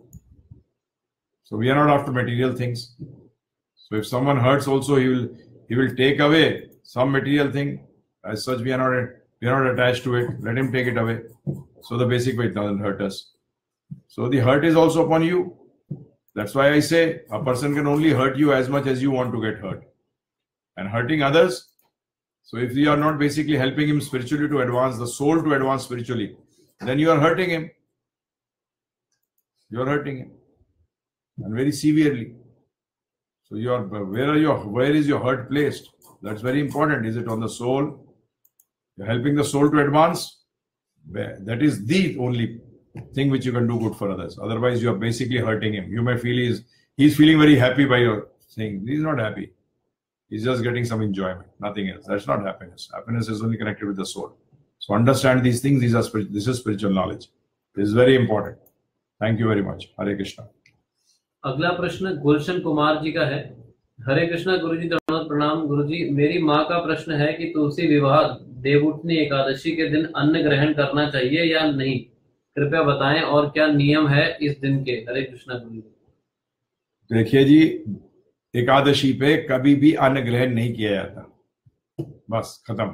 So, we are not after material things. So, if someone hurts also, he will he will take away some material thing. As such, we are not we are not attached to it. Let him take it away. So, the basic way it doesn't hurt us. So, the hurt is also upon you. That's why I say a person can only hurt you as much as you want to get hurt. And hurting others, so if you are not basically helping him spiritually to advance, the soul to advance spiritually, then you are hurting him. You are hurting him. And very severely. So you are, where are your, where is your hurt placed? That's very important. Is it on the soul? You're helping the soul to advance? That is the only thing which you can do good for others. Otherwise, you are basically hurting him. You may feel he's he's feeling very happy by your saying. He's not happy. He's just getting some enjoyment. Nothing else. That's not happiness. Happiness is only connected with the soul. So understand these things. These are spirit, this is spiritual knowledge. This is very important. Thank you very much. Hare Krishna.
अगला प्रश्न गुलशन कुमार जी का है। हरे कृष्णा गुरुजी, दंडवत प्रणाम। गुरुजी, मेरी माँ का प्रश्न है कि तुलसी विवाह देवउठनी एकादशी के दिन अन्न ग्रहण करना चाहिए या नहीं, कृपया बताएं, और क्या नियम है इस दिन के। हरे कृष्णा गुरु।
देखिए जी, एकादशी पे कभी भी अन्न ग्रहण नहीं किया जाता, बस खत्म,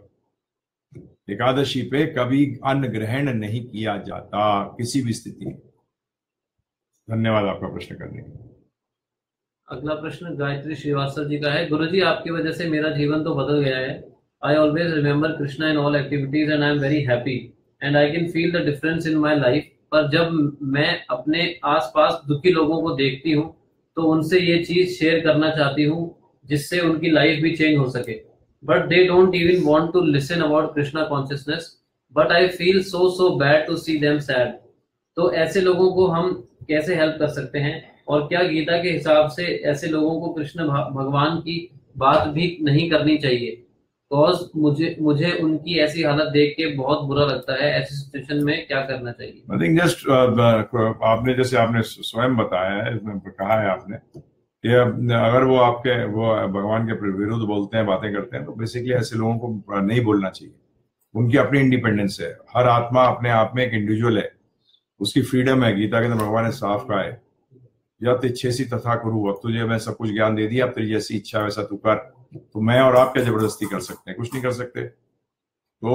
सिंपल। एकादशी पे कभी अन्न ग्रहण नहीं किया जाता किसी भी स्थिति में। धन्यवाद आपका प्रश्न करने के लिए।
अगला प्रश्न गायत्री श्रीवास्तव जी का है। गुरुजी, आपकी वजह से मेरा जीवन तो बदल गया है। I always remember Krishna in all activities and I am very happy and I can feel the difference in my life. पर जब मैं अपने आसपास दुखी लोगों को देखती हूँ तो उनसे ये चीज शेयर करना चाहती हूँ जिससे उनकी लाइफ भी चेंज हो सके, but they don't even want to listen about Krishna consciousness, but I feel so so bad to see them sad. तो ऐसे लोगों को हम कैसे हेल्प कर सकते हैं, और क्या गीता के हिसाब से ऐसे लोगों को कृष्ण भगवान की बात भी नहीं करनी चाहिए? Cause मुझे मुझे उनकी ऐसी हालत देख के बहुत बुरा लगता है। ऐसी सिचुएशन में क्या करना चाहिए?
I think just uh, आपने जैसे आपने स्वयं बताया है, इसमें कहा है आपने कि अगर वो आपके वो भगवान के विरुद्ध बोलते हैं, बातें करते हैं, तो बेसिकली ऐसे लोगों को नहीं बोलना चाहिए। उनकी अपनी इंडिपेंडेंस है। हर आत्मा अपने आप में एक इंडिविजुअल है, उसकी फ्रीडम है। गीता के अंदर भगवान ने साफ कहा है, यत् इच्छेसी तथा कुरु। अब तुझे मैं सब कुछ ज्ञान दे दिया, अब तेरी जैसी इच्छा वैसा तू कर। तो मैं और आप क्या जबरदस्ती कर सकते हैं? कुछ नहीं कर सकते। तो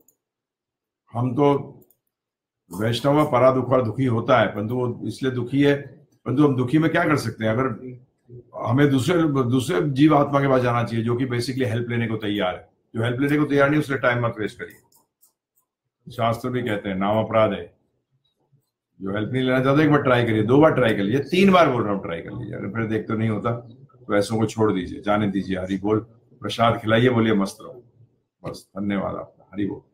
हम तो वैष्णव परा दुख और दुखी होता है, परंतु वो इसलिए दुखी है, परंतु हम दुखी में क्या कर सकते हैं? अगर हमें दूसरे दूसरे जीव आत्मा के पास जाना चाहिए जो कि बेसिकली हेल्प लेने को तैयार है। जो हेल्प लेने को तैयार नहीं, उससे टाइम मत वेस्ट करिए। शास्त्र भी कहते हैं नाम अपराध है। जो हेल्प नहीं लेना चाहता, एक बार ट्राई करिए, दो बार ट्राई कर लीजिए, तीन बार बोल रहा हूँ ट्राई कर लीजिए। अगर फिर देख तो नहीं होता तो ऐसों को छोड़ दीजिए, जाने दीजिए। हरि बोल, प्रसाद खिलाइए, बोलिए मस्त रहो, बस। धन्यवाद आपका। हरि बोल।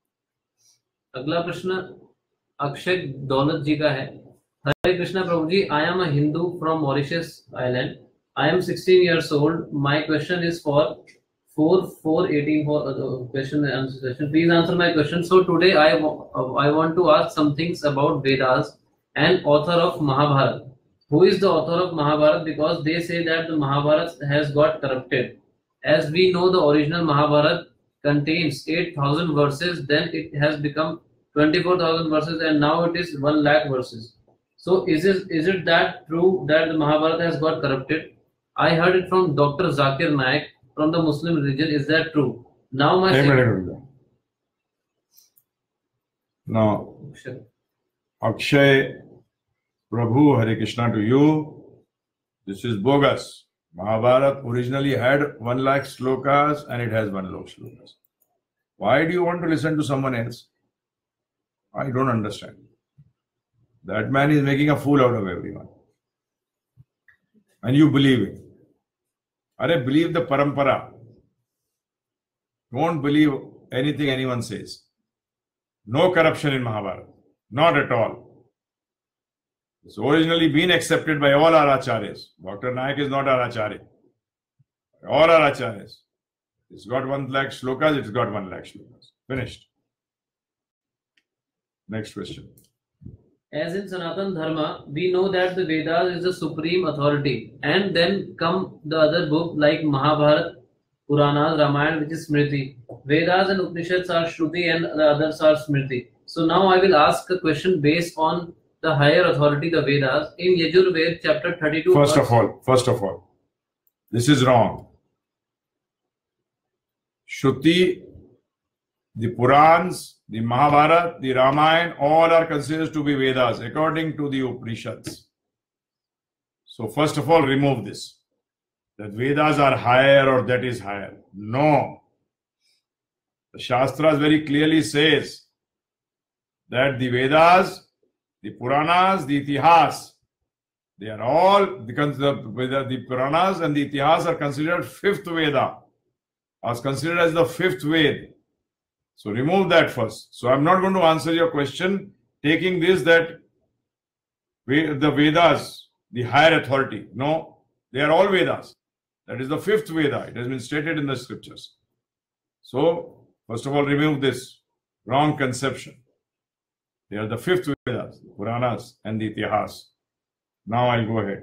अगला प्रश्न अक्षय दौलत जी का है। हरे कृष्णा प्रभु ji, I am a Hindu from Mauritius island. I am sixteen years old. My question is for four four eighteen for uh, question and answer session. Please answer my question. So today I uh, I want to ask some things about Vedas and author of Mahabharata. Who is the author of Mahabharata? Because they say that the Mahabharata has got corrupted. As we know, the original Mahabharata contains eight thousand verses. Then it has become twenty-four thousand verses, and now it is one lakh verses. So is it is it that true that the Mahabharata has got corrupted? I heard it from Doctor Zakir Naik from the Muslim religion. Is that true? Now my
एक
second-
minute रुक जाओ. Now,
Sure.
Akshay Prabhu, Hare Krishna to you. This is bogus. Mahabharata originally had one lakh slokas and it has one lakh slokas. Why do you want to listen to someone else? I don't understand. That man is making a fool out of everyone. And you believe it. Arey, believe the parampara. Don't believe anything anyone says. No corruption in Mahabharata. Not at all. It's originally been accepted by all our acharyas. Doctor Naik is not our acharya. All our acharyas. It's got one lakh shlokas, it's got one lakh shlokas. Finished. Next question.
As in Sanatan Dharma, we know that the Vedas is the supreme authority, and then come the other book like Mahabharata, Puranas, Ramayana, which is Smriti. Vedas and Upanishads are Shruti and the others are Smriti. So now I will ask a question based on the higher authority, the Vedas. In Yajurved, chapter thirty-two.
First
verse-
of all, first of all, this is wrong. Shruti, the Purans, the Mahabharata, the Ramayana, all are considered to be Vedas according to the Upanishads. So first of all, remove this. That Vedas are higher or that is higher. No. The Shastras very clearly says that the Vedas, the Puranas, the Itihas, they are all, the, the, the Puranas and the Itihas are considered fifth Veda, as considered as the fifth Ved. So remove that first. So I'm not going to answer your question taking this that the Vedas, the higher authority. No, they are all Vedas. That is the fifth Veda. It has been stated in the scriptures. So first of all, remove this wrong conception. They are the fifth Vedas, the Puranas and the Itihas. Now I'll go ahead.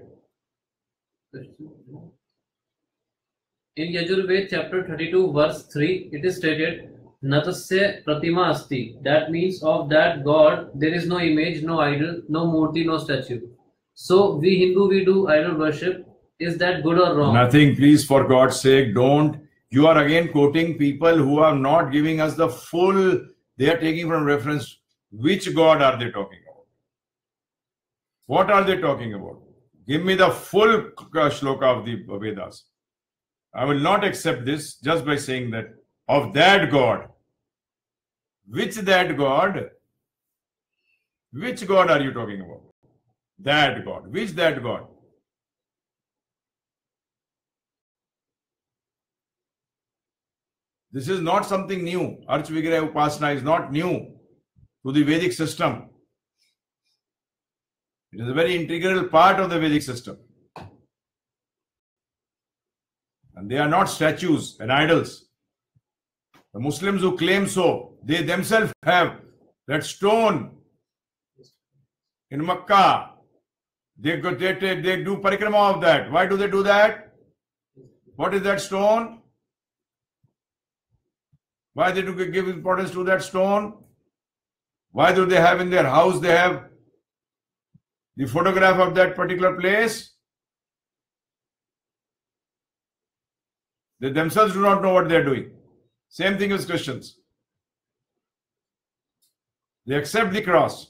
In Yajurved, chapter thirty-two, verse three, it is stated, Natasya Pratima Asti. That means of that God, there is no image, no idol, no murti, no statue. So we Hindu, we do idol worship. Is that good or wrong?
Nothing, please, for God's sake, don't. You are again quoting people who are not giving us the full, they are taking from reference. Which God are they talking about? What are they talking about? Give me the full shloka of the Vedas. I will not accept this just by saying that of that God. Which that God? Which God are you talking about? That God. Which that God? This is not something new. Arch Vigraha Upasana is not new to the Vedic system. It is a very integral part of the Vedic system. And they are not statues and idols. The Muslims who claim so, they themselves have that stone in Makkah. They, go, they, they, they do parikrama of that. Why do they do that? What is that stone? Why they do give importance to that stone? Why do they have in their house, they have the photograph of that particular place? They themselves do not know what they are doing. Same thing as Christians. They accept the cross.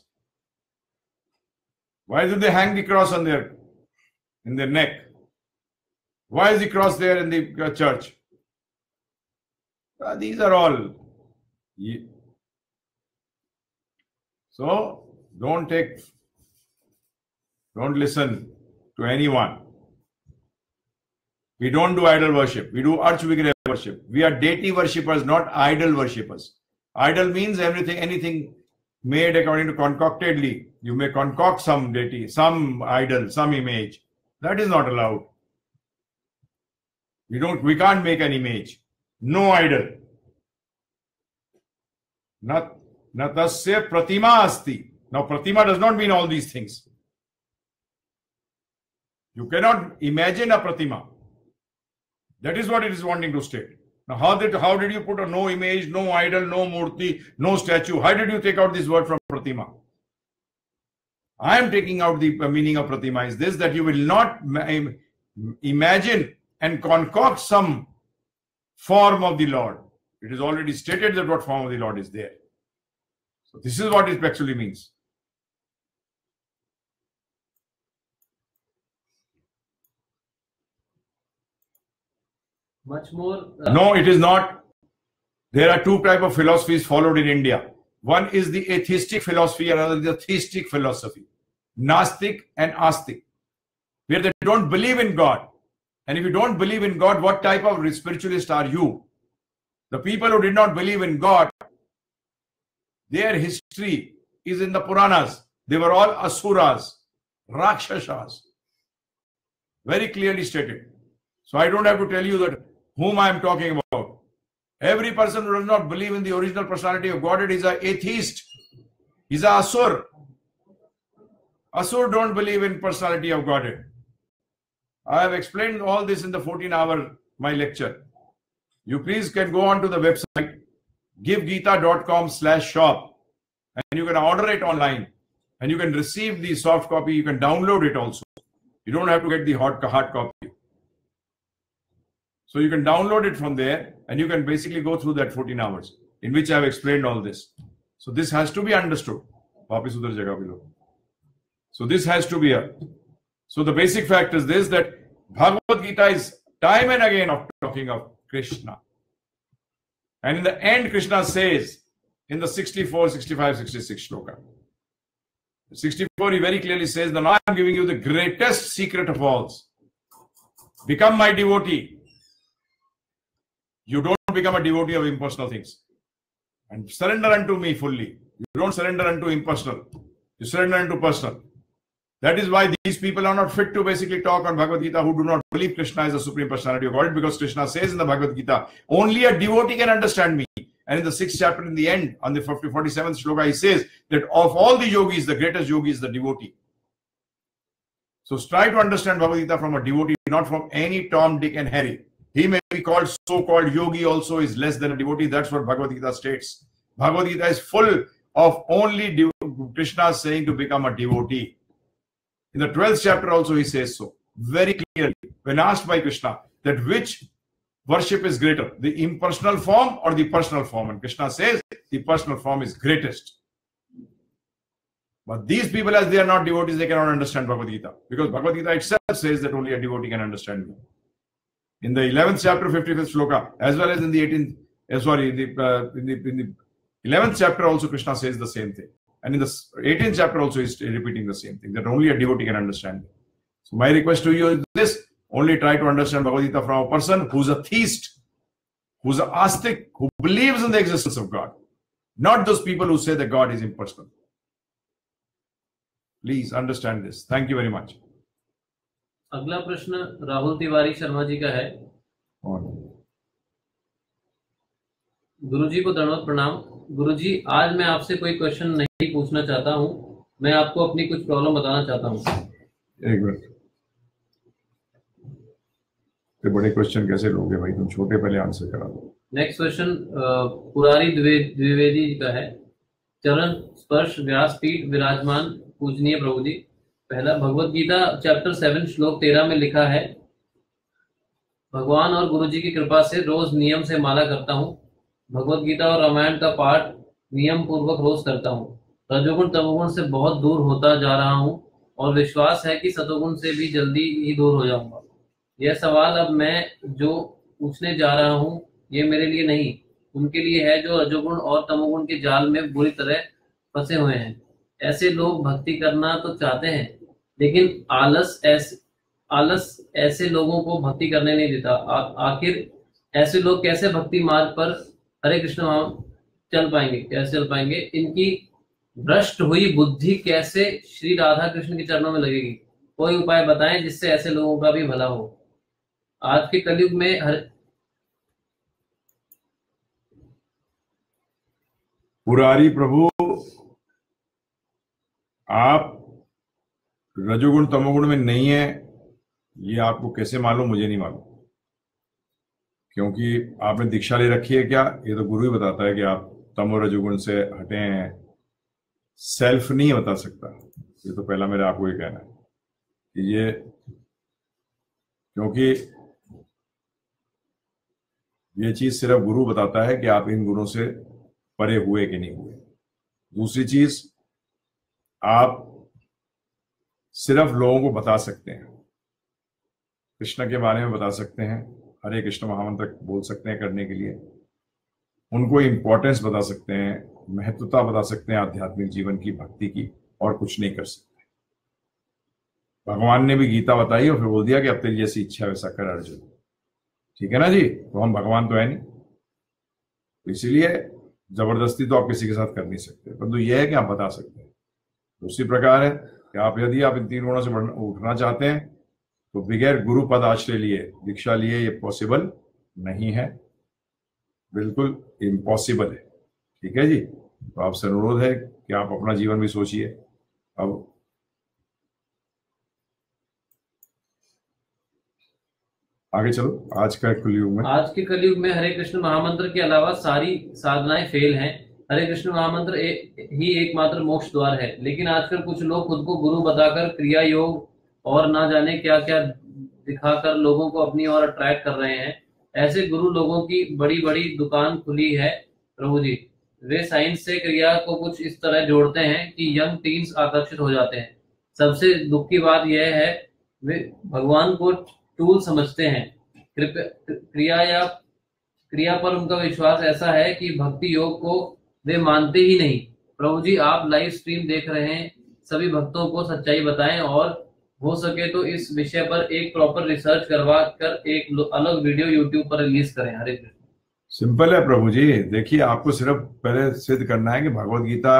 Why do they hang the cross on their, in their neck? Why is the cross there in the church? Uh, these are all. So, don't take, don't listen to anyone. We don't do idol worship. We do Arch Vigraha worship. We are deity worshippers, not idol worshippers. Idol means everything, anything made according to concoctedly. You may concoct some deity, some idol, some image. That is not allowed. We don't, we can't make an image. No idol. Nat, natasya pratima asti. Now pratima does not mean all these things. You cannot imagine a pratima. That is what it is wanting to state. Now how did, how did you put a no image, no idol, no murti, no statue? How did you take out this word from pratima? I am taking out the meaning of Pratima is this, that you will not imagine and concoct some form of the Lord. It is already stated that what form of the Lord is there. So this is what it actually means.
Much more. Uh,
no, it is not. There are two types of philosophies followed in India. One is the atheistic philosophy, another is the theistic philosophy. Gnostic and Astic, where they don't believe in God. And if you don't believe in God, what type of spiritualist are you? The people who did not believe in God, their history is in the Puranas. They were all Asuras, Rakshasas. Very clearly stated. So I don't have to tell you that whom I am talking about. Every person who does not believe in the original personality of Godhead is an atheist. He's an Asur. Asur don't believe in personality of Godhead. I have explained all this in the fourteen hour my lecture. You please can go on to the website givegeeta dot com slash shop and you can order it online and you can receive the soft copy. You can download it also. You don't have to get the hard, hard copy. So you can download it from there and you can basically go through that fourteen hours in which I have explained all this. So this has to be understood. So this has to be a. So the basic fact is this, that Bhagavad Gita is time and again of talking of Krishna. And in the end, Krishna says in the sixty-four, sixty-five, sixty-six shloka. sixty-four, he very clearly says, now I am giving you the greatest secret of all. Become my devotee. You don't become a devotee of impersonal things. And surrender unto me fully. You don't surrender unto impersonal. You surrender unto personal. That is why these people are not fit to basically talk on Bhagavad Gita, who do not believe Krishna is the Supreme Personality of God, because Krishna says in the Bhagavad Gita, only a devotee can understand me. And in the sixth chapter, in the end, on the forty-seventh shloka, he says that of all the yogis, the greatest yogi is the devotee. So try to understand Bhagavad Gita from a devotee, not from any Tom, Dick and Harry. He may be called so-called yogi also is less than a devotee. That's what Bhagavad Gita states. Bhagavad Gita is full of only Krishna saying to become a devotee. In the twelfth chapter also he says so, very clearly, when asked by Krishna that which worship is greater, the impersonal form or the personal form. And Krishna says the personal form is greatest. But these people, as they are not devotees, they cannot understand Bhagavad Gita, because Bhagavad Gita itself says that only a devotee can understand me. In the eleventh chapter, fifty-fifth shloka, as well as in the eighteenth, uh, sorry, in the, uh, in the, in the eleventh chapter also Krishna says the same thing. And in the eighteenth chapter also is repeating the same thing, that only a devotee can understand it. So my request to you is this, only try to understand Bhagavad Gita from a person who's a theist, who's an astic, who believes in the existence of God. Not those people who say that God is impersonal. Please understand this. Thank you very much.
अगला प्रश्न राहुल तिवारी शर्मा जी का है। गुरुजी को दंडवत प्रणाम। गुरुजी, आज मैं आपसे कोई क्वेश्चन नहीं पूछना चाहता हूं, मैं आपको अपनी कुछ प्रॉब्लम बताना चाहता हूं।
एक मिनट, तो बड़े क्वेश्चन कैसे लोगे भाई, तुम छोटे पहले आंसर करा दो।
नेक्स्ट क्वेश्चन पुरारी द्विवेदी जी का है। चरण स्पर्श व्यासपीठ विराजमान पूजनीय प्रभु जी। पहला, भगवत गीता चैप्टर सेवन श्लोक तेरह में लिखा है, भगवान और गुरु जी की कृपा से रोज नियम से माला करता हूँ। भगवत गीता और रामायण का पाठ नियम पूर्वक रोज करता हूँ। रजोगुण तमोगुण से बहुत दूर होता जा रहा हूँ और विश्वास है कि सतोगुण से भी जल्दी ही दूर हो जाऊंगा। यह सवाल अब मैं जो पूछने जा रहा हूँ ये मेरे लिए नहीं, उनके लिए है जो रजोगुण और तमोगुण के जाल में बुरी तरह फंसे हुए हैं। ऐसे लोग भक्ति करना तो चाहते हैं, लेकिन आलस ऐसे आलस ऐसे लोगों को भक्ति करने नहीं देता। आ, आखिर ऐसे लोग कैसे भक्ति मार्ग पर हरे कृष्ण नाम चल पाएंगे, कैसे चल पाएंगे? इनकी भ्रष्ट हुई बुद्धि कैसे श्री राधा कृष्ण के चरणों में लगेगी? कोई उपाय बताएं जिससे ऐसे लोगों का भी भला हो। आज के कलयुग में हर
पुरारी प्रभु, आप रजोगुण तमोगुण में नहीं है, ये आपको कैसे मालूम? मुझे नहीं मालूम, क्योंकि आपने दीक्षा ले रखी है क्या? ये तो गुरु ही बताता है कि आप तमो रजोगुण से हटे हैं, सेल्फ नहीं बता सकता। ये तो पहला मेरा आपको ये कहना है कि ये, क्योंकि ये चीज सिर्फ गुरु बताता है कि आप इन गुणों से परे हुए कि नहीं हुए। दूसरी चीज, आप सिर्फ लोगों को बता सकते हैं, कृष्ण के बारे में बता सकते हैं, हरे कृष्ण महामंत्र बोल सकते हैं करने के लिए, उनको इंपॉर्टेंस बता सकते हैं, महत्वता बता सकते हैं आध्यात्मिक जीवन की, भक्ति की, और कुछ नहीं कर सकते। भगवान ने भी गीता बताई और फिर बोल दिया कि अब तेरी जैसी इच्छा वैसा कर अर्जुन। ठीक है ना जी, तो हम भगवान तो है नहीं, तो इसीलिए जबरदस्ती तो आप किसी के साथ कर नहीं सकते, परंतु यह है कि आप बता सकते हैं। दूसरी प्रकार है कि आप यदि आप इन तीन गुणों से उठना चाहते हैं तो बगैर गुरु पद आश्रय लिए, दीक्षा लिए, ये पॉसिबल नहीं है, बिल्कुल इम्पॉसिबल है। ठीक है जी, तो आपसे अनुरोध है कि आप अपना जीवन भी सोचिए। अब आगे चलो, आज का कलयुग में
आज के कलयुग में हरे कृष्ण महामंत्र के अलावा सारी साधनाएं फेल हैं। हरे कृष्ण महामंत्र ए, ही एकमात्र मोक्ष द्वार है, लेकिन आजकल कुछ लोग खुद को गुरु बताकर क्रिया योग और ना जाने क्या क्या दिखाकर लोगों को अपनी ओर अट्रैक्ट कर रहे हैं। ऐसे गुरु लोगों की बड़ी बड़ी दुकान खुली है प्रभु जी। वे साइंस से क्रिया को कुछ इस तरह जोड़ते हैं कि यंग टीन्स आकर्षित हो जाते हैं। सबसे दुख की बात यह है वे भगवान को टूल समझते हैं। क्रिया या क्रिया पर उनका विश्वास ऐसा है कि भक्ति योग को वे मानते ही नहीं। प्रभु जी, आप लाइव स्ट्रीम देख रहे हैं, सभी भक्तों को सच्चाई बताएं और हो सके तो इस विषय पर एक प्रॉपर रिसर्च करवा कर एक अलग वीडियो यूट्यूब पर रिलीज करें। हरे कृष्ण।
सिंपल है प्रभु जी, देखिए आपको सिर्फ पहले सिद्ध करना है कि भगवत गीता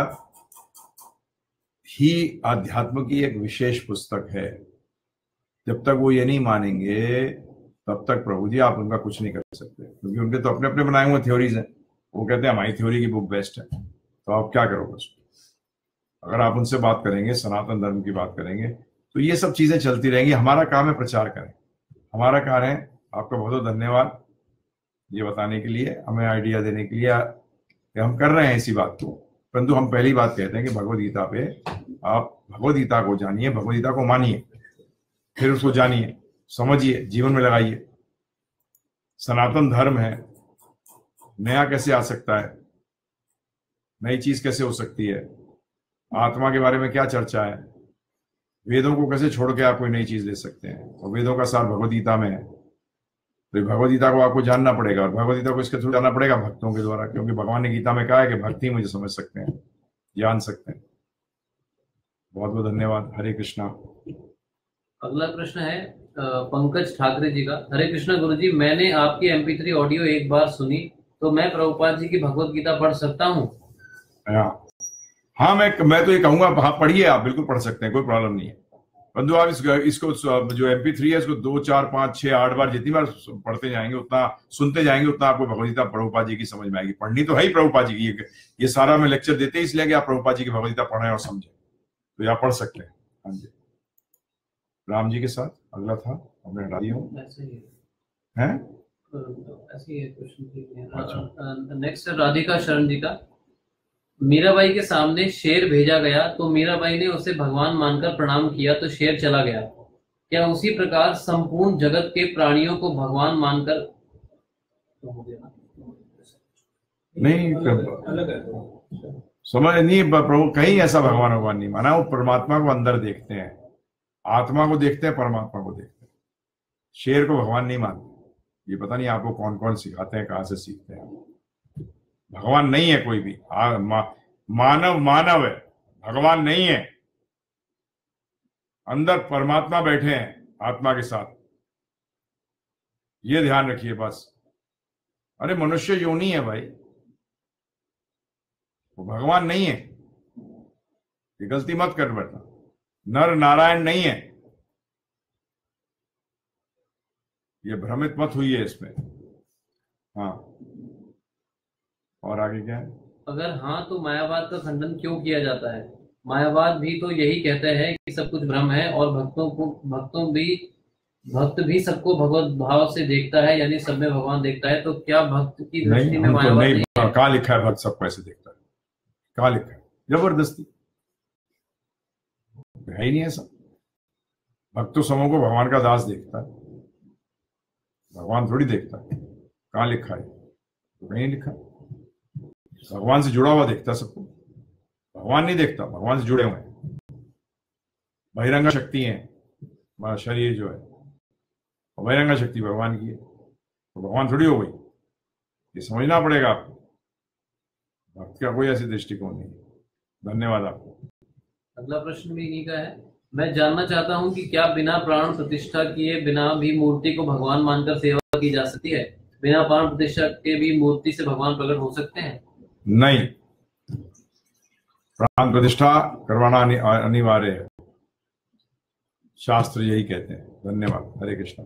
ही आध्यात्म की एक विशेष पुस्तक है। जब तक वो ये नहीं मानेंगे तब तक प्रभु जी आप उनका कुछ नहीं कर सकते, क्योंकि उनके तो अपने अपने बनाए हुए थ्योरीज हैं। वो कहते हैं हमारी थ्योरी की बुक बेस्ट है, तो आप क्या करोगे उसको? अगर आप उनसे बात करेंगे, सनातन धर्म की बात करेंगे, तो ये सब चीजें चलती रहेंगी। हमारा काम है प्रचार करें, हमारा कार्य है। आपका बहुत बहुत धन्यवाद ये बताने के लिए, हमें आइडिया देने के लिए कि हम कर रहे हैं इसी बात को। परंतु हम पहली बात कहते हैं कि भगवद गीता पे आप भगवद गीता को जानिए, भगवद गीता को मानिए, फिर उसको जानिए, समझिए, जीवन में लगाइए। सनातन धर्म है, नया कैसे आ सकता है, नई चीज कैसे हो सकती है, आत्मा के बारे में क्या चर्चा है, वेदों को कैसे छोड़ के आप कोई नई चीज ले सकते हैं, और वेदों का सार भगवद गीता में है। तो भगवद गीता को आपको जानना पड़ेगा, और भगवद गीता को इसके थ्रू जानना पड़ेगा भक्तों के द्वारा, क्योंकि भगवान ने गीता में कहा है कि भक्ति मुझे समझ सकते हैं, जान सकते हैं। बहुत बहुत धन्यवाद। हरे कृष्णा।
अगला प्रश्न है पंकज ठाकरे जी का। हरे कृष्णा गुरुजी, मैंने आपकी एम पी थ्री ऑडियो एक बार सुनी, तो मैं प्रभुपाद जी की भगवत गीता पढ़ सकता हूँ?
हाँ, मैं मैं तो ये कहूंगा, हाँ पढ़िए, आप बिल्कुल पढ़ सकते हैं, कोई प्रॉब्लम नहीं है। परंतु आप इसको इसको जो एम पी थ्री है इसको दो चार पांच छह आठ बार, जितनी बार पढ़ते जाएंगे, उतना सुनते जाएंगे, उतना आपको भगवद गीता प्रभुपाद जी की समझ में आएगी। पढ़नी तो है ही प्रभुपाद जी की, ये, ये सारा मैं लेक्चर देते ही इसलिए कि आप प्रभुपाद जी की भगवद गीता पढ़ें और समझें, तो ये आप पढ़ सकते हैं। हाँ जी। राम जी के साथ अगला था, हमने हटा दिया है।
नेक्स्ट राधिका शरण जी का। मीराबाई के सामने शेर भेजा गया तो मीराबाई ने उसे भगवान मानकर प्रणाम किया तो शेर चला गया। क्या उसी प्रकार संपूर्ण जगत के प्राणियों को भगवान मानकर
नहीं, अलग है, समझ नहीं प्रभु, कहीं ऐसा भगवान भगवान नहीं माना। वो परमात्मा को अंदर देखते हैं, आत्मा को देखते हैं, परमात्मा को देखते हैं। शेर को भगवान नहीं मानते। ये पता नहीं आपको कौन कौन सिखाते हैं, कहां से सीखते हैं। भगवान नहीं है कोई भी, आ, मा, मानव मानव है, भगवान नहीं है। अंदर परमात्मा बैठे हैं आत्मा के साथ, ये ध्यान रखिए बस। अरे मनुष्य योनि है भाई, वो भगवान नहीं है, ये गलती मत कर बैठना। नर नारायण नहीं है, ये भ्रमित मत हुई है इसमें। हाँ, और आगे क्या है?
अगर हाँ तो मायावाद का खंडन क्यों किया जाता है? मायावाद भी तो यही कहते हैं कि सब कुछ भ्रम है और भक्तों को भक्तों भी भक्त भी सबको भगवत भाव से देखता है, यानी सब में भगवान देखता है। तो क्या भक्त की दृष्टि में मायावाद नहीं?
कहाँ लिखा है भक्त सबको ऐसे देखता है? कहाँ लिखा है? जबरदस्ती है ही नहीं ऐसा। भक्तों समूह को भगवान का दास देखता है, भगवान थोड़ी देखता है। कहाँ लिखा है? तो कहीं लिखा। भगवान से जुड़ा हुआ देखता सबको, भगवान नहीं देखता, भगवान से जुड़े हुए हैं। बहिरंगा शक्ति है हमारा शरीर जो है, बहिरंगा शक्ति भगवान की है, तो भगवान थोड़ी हो गई। ये समझना पड़ेगा आपको। भक्त का कोई ऐसी दृष्टिकोण नहीं। धन्यवाद आपको।
अगला प्रश्न भी इन्हीं का है। मैं जानना चाहता हूं कि क्या बिना प्राण प्रतिष्ठा किए बिना भी मूर्ति को भगवान मानकर सेवा की जा सकती है? बिना प्राण प्रतिष्ठा के भी मूर्ति से भगवान प्रकट हो सकते हैं?
नहीं, प्राण प्रतिष्ठा करवाना अनिवार्य है, शास्त्र यही कहते हैं। धन्यवाद। हरे कृष्ण।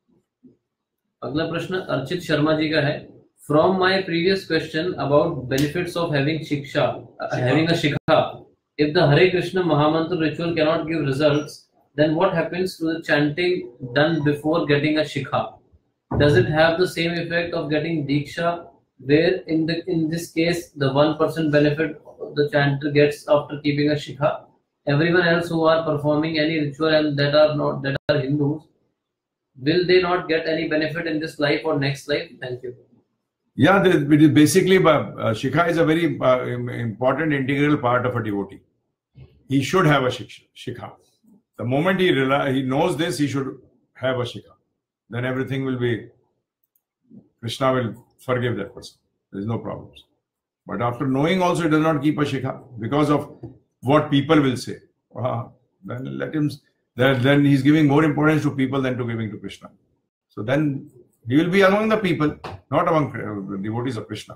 अगला प्रश्न अर्चित शर्मा जी का है। From my previous question about benefits of having shiksha, uh, having a shikha, if the Hare Krishna Mahamantra ritual cannot give results, then what happens to the chanting done before getting a shikha? Does it have the same effect of getting diksha, where in the in this case the one percent benefit the chanter gets after keeping a shikha? Everyone else who are performing any ritual and that are not that are Hindus, will they not get any benefit in this life or next life? Thank you.
Yeah, it is basically, uh, Shikha is a very uh, important integral part of a devotee. He should have a Shikha. The moment he realize, he knows this, he should have a Shikha. Then everything will be, Krishna will forgive that person. There is no problems. But after knowing also, he does not keep a Shikha because of what people will say. Uh, then let him, then, then he's giving more importance to people than to giving to Krishna. So then he will be among the people, not among uh, devotees of Krishna.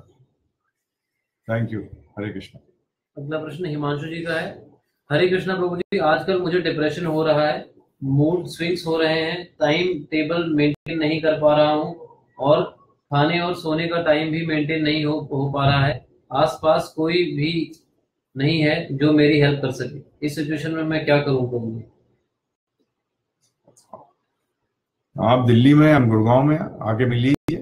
Thank you. Hare Krishna.
अगला प्रश्न हिमांशु जी का है। हरे कृष्णा प्रभु जी, आजकल मुझे depression हो रहा है, मूड स्विंग्स हो रहे हैं, टाइम टेबल मेंटेन नहीं कर पा रहा हूं और खाने और सोने का टाइम भी मेंटेन नहीं हो, हो पा रहा है। आसपास कोई भी नहीं है जो मेरी हेल्प कर सके। इस सिचुएशन में मैं क्या करूं प्रभु जी?
आप दिल्ली में, हम गुड़गांव में, आके मिल लीजिए।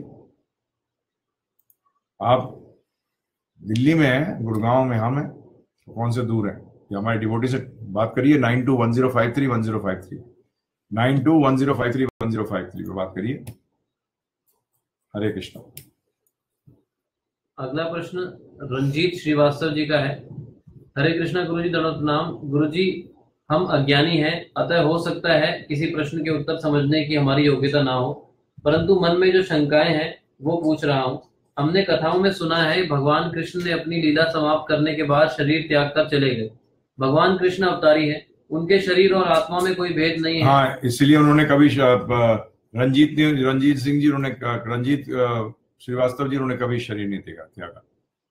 आप दिल्ली में हैं, गुड़गांव में हम हैं, तो कौन से दूर हैं? ये हमारे डिवोटी से बात करिए। Nine two one zero five three one zero five three nine two one zero five three one zero five three पे बात करिए। हरे कृष्ण।
अगला प्रश्न रंजीत श्रीवास्तव जी का है। हरे कृष्णा गुरु जी, दंडवत प्रणाम। गुरु जी, हम अज्ञानी हैं, अतः हो सकता है किसी प्रश्न के उत्तर समझने की हमारी योग्यता ना हो, परंतु मन में जो शंकाएं हैं वो पूछ रहा हूँ। हमने कथाओं में सुना है भगवान कृष्ण ने अपनी लीला समाप्त करने के बाद शरीर त्याग कर चले गए। भगवान कृष्ण अवतारी है, उनके शरीर और आत्मा में कोई भेद नहीं है।
हाँ, इसलिए उन्होंने कभी रंजीत रंजीत सिंह जी उन्होंने रंजीत श्रीवास्तव जी उन्होंने कभी शरीर नहीं त्यागा।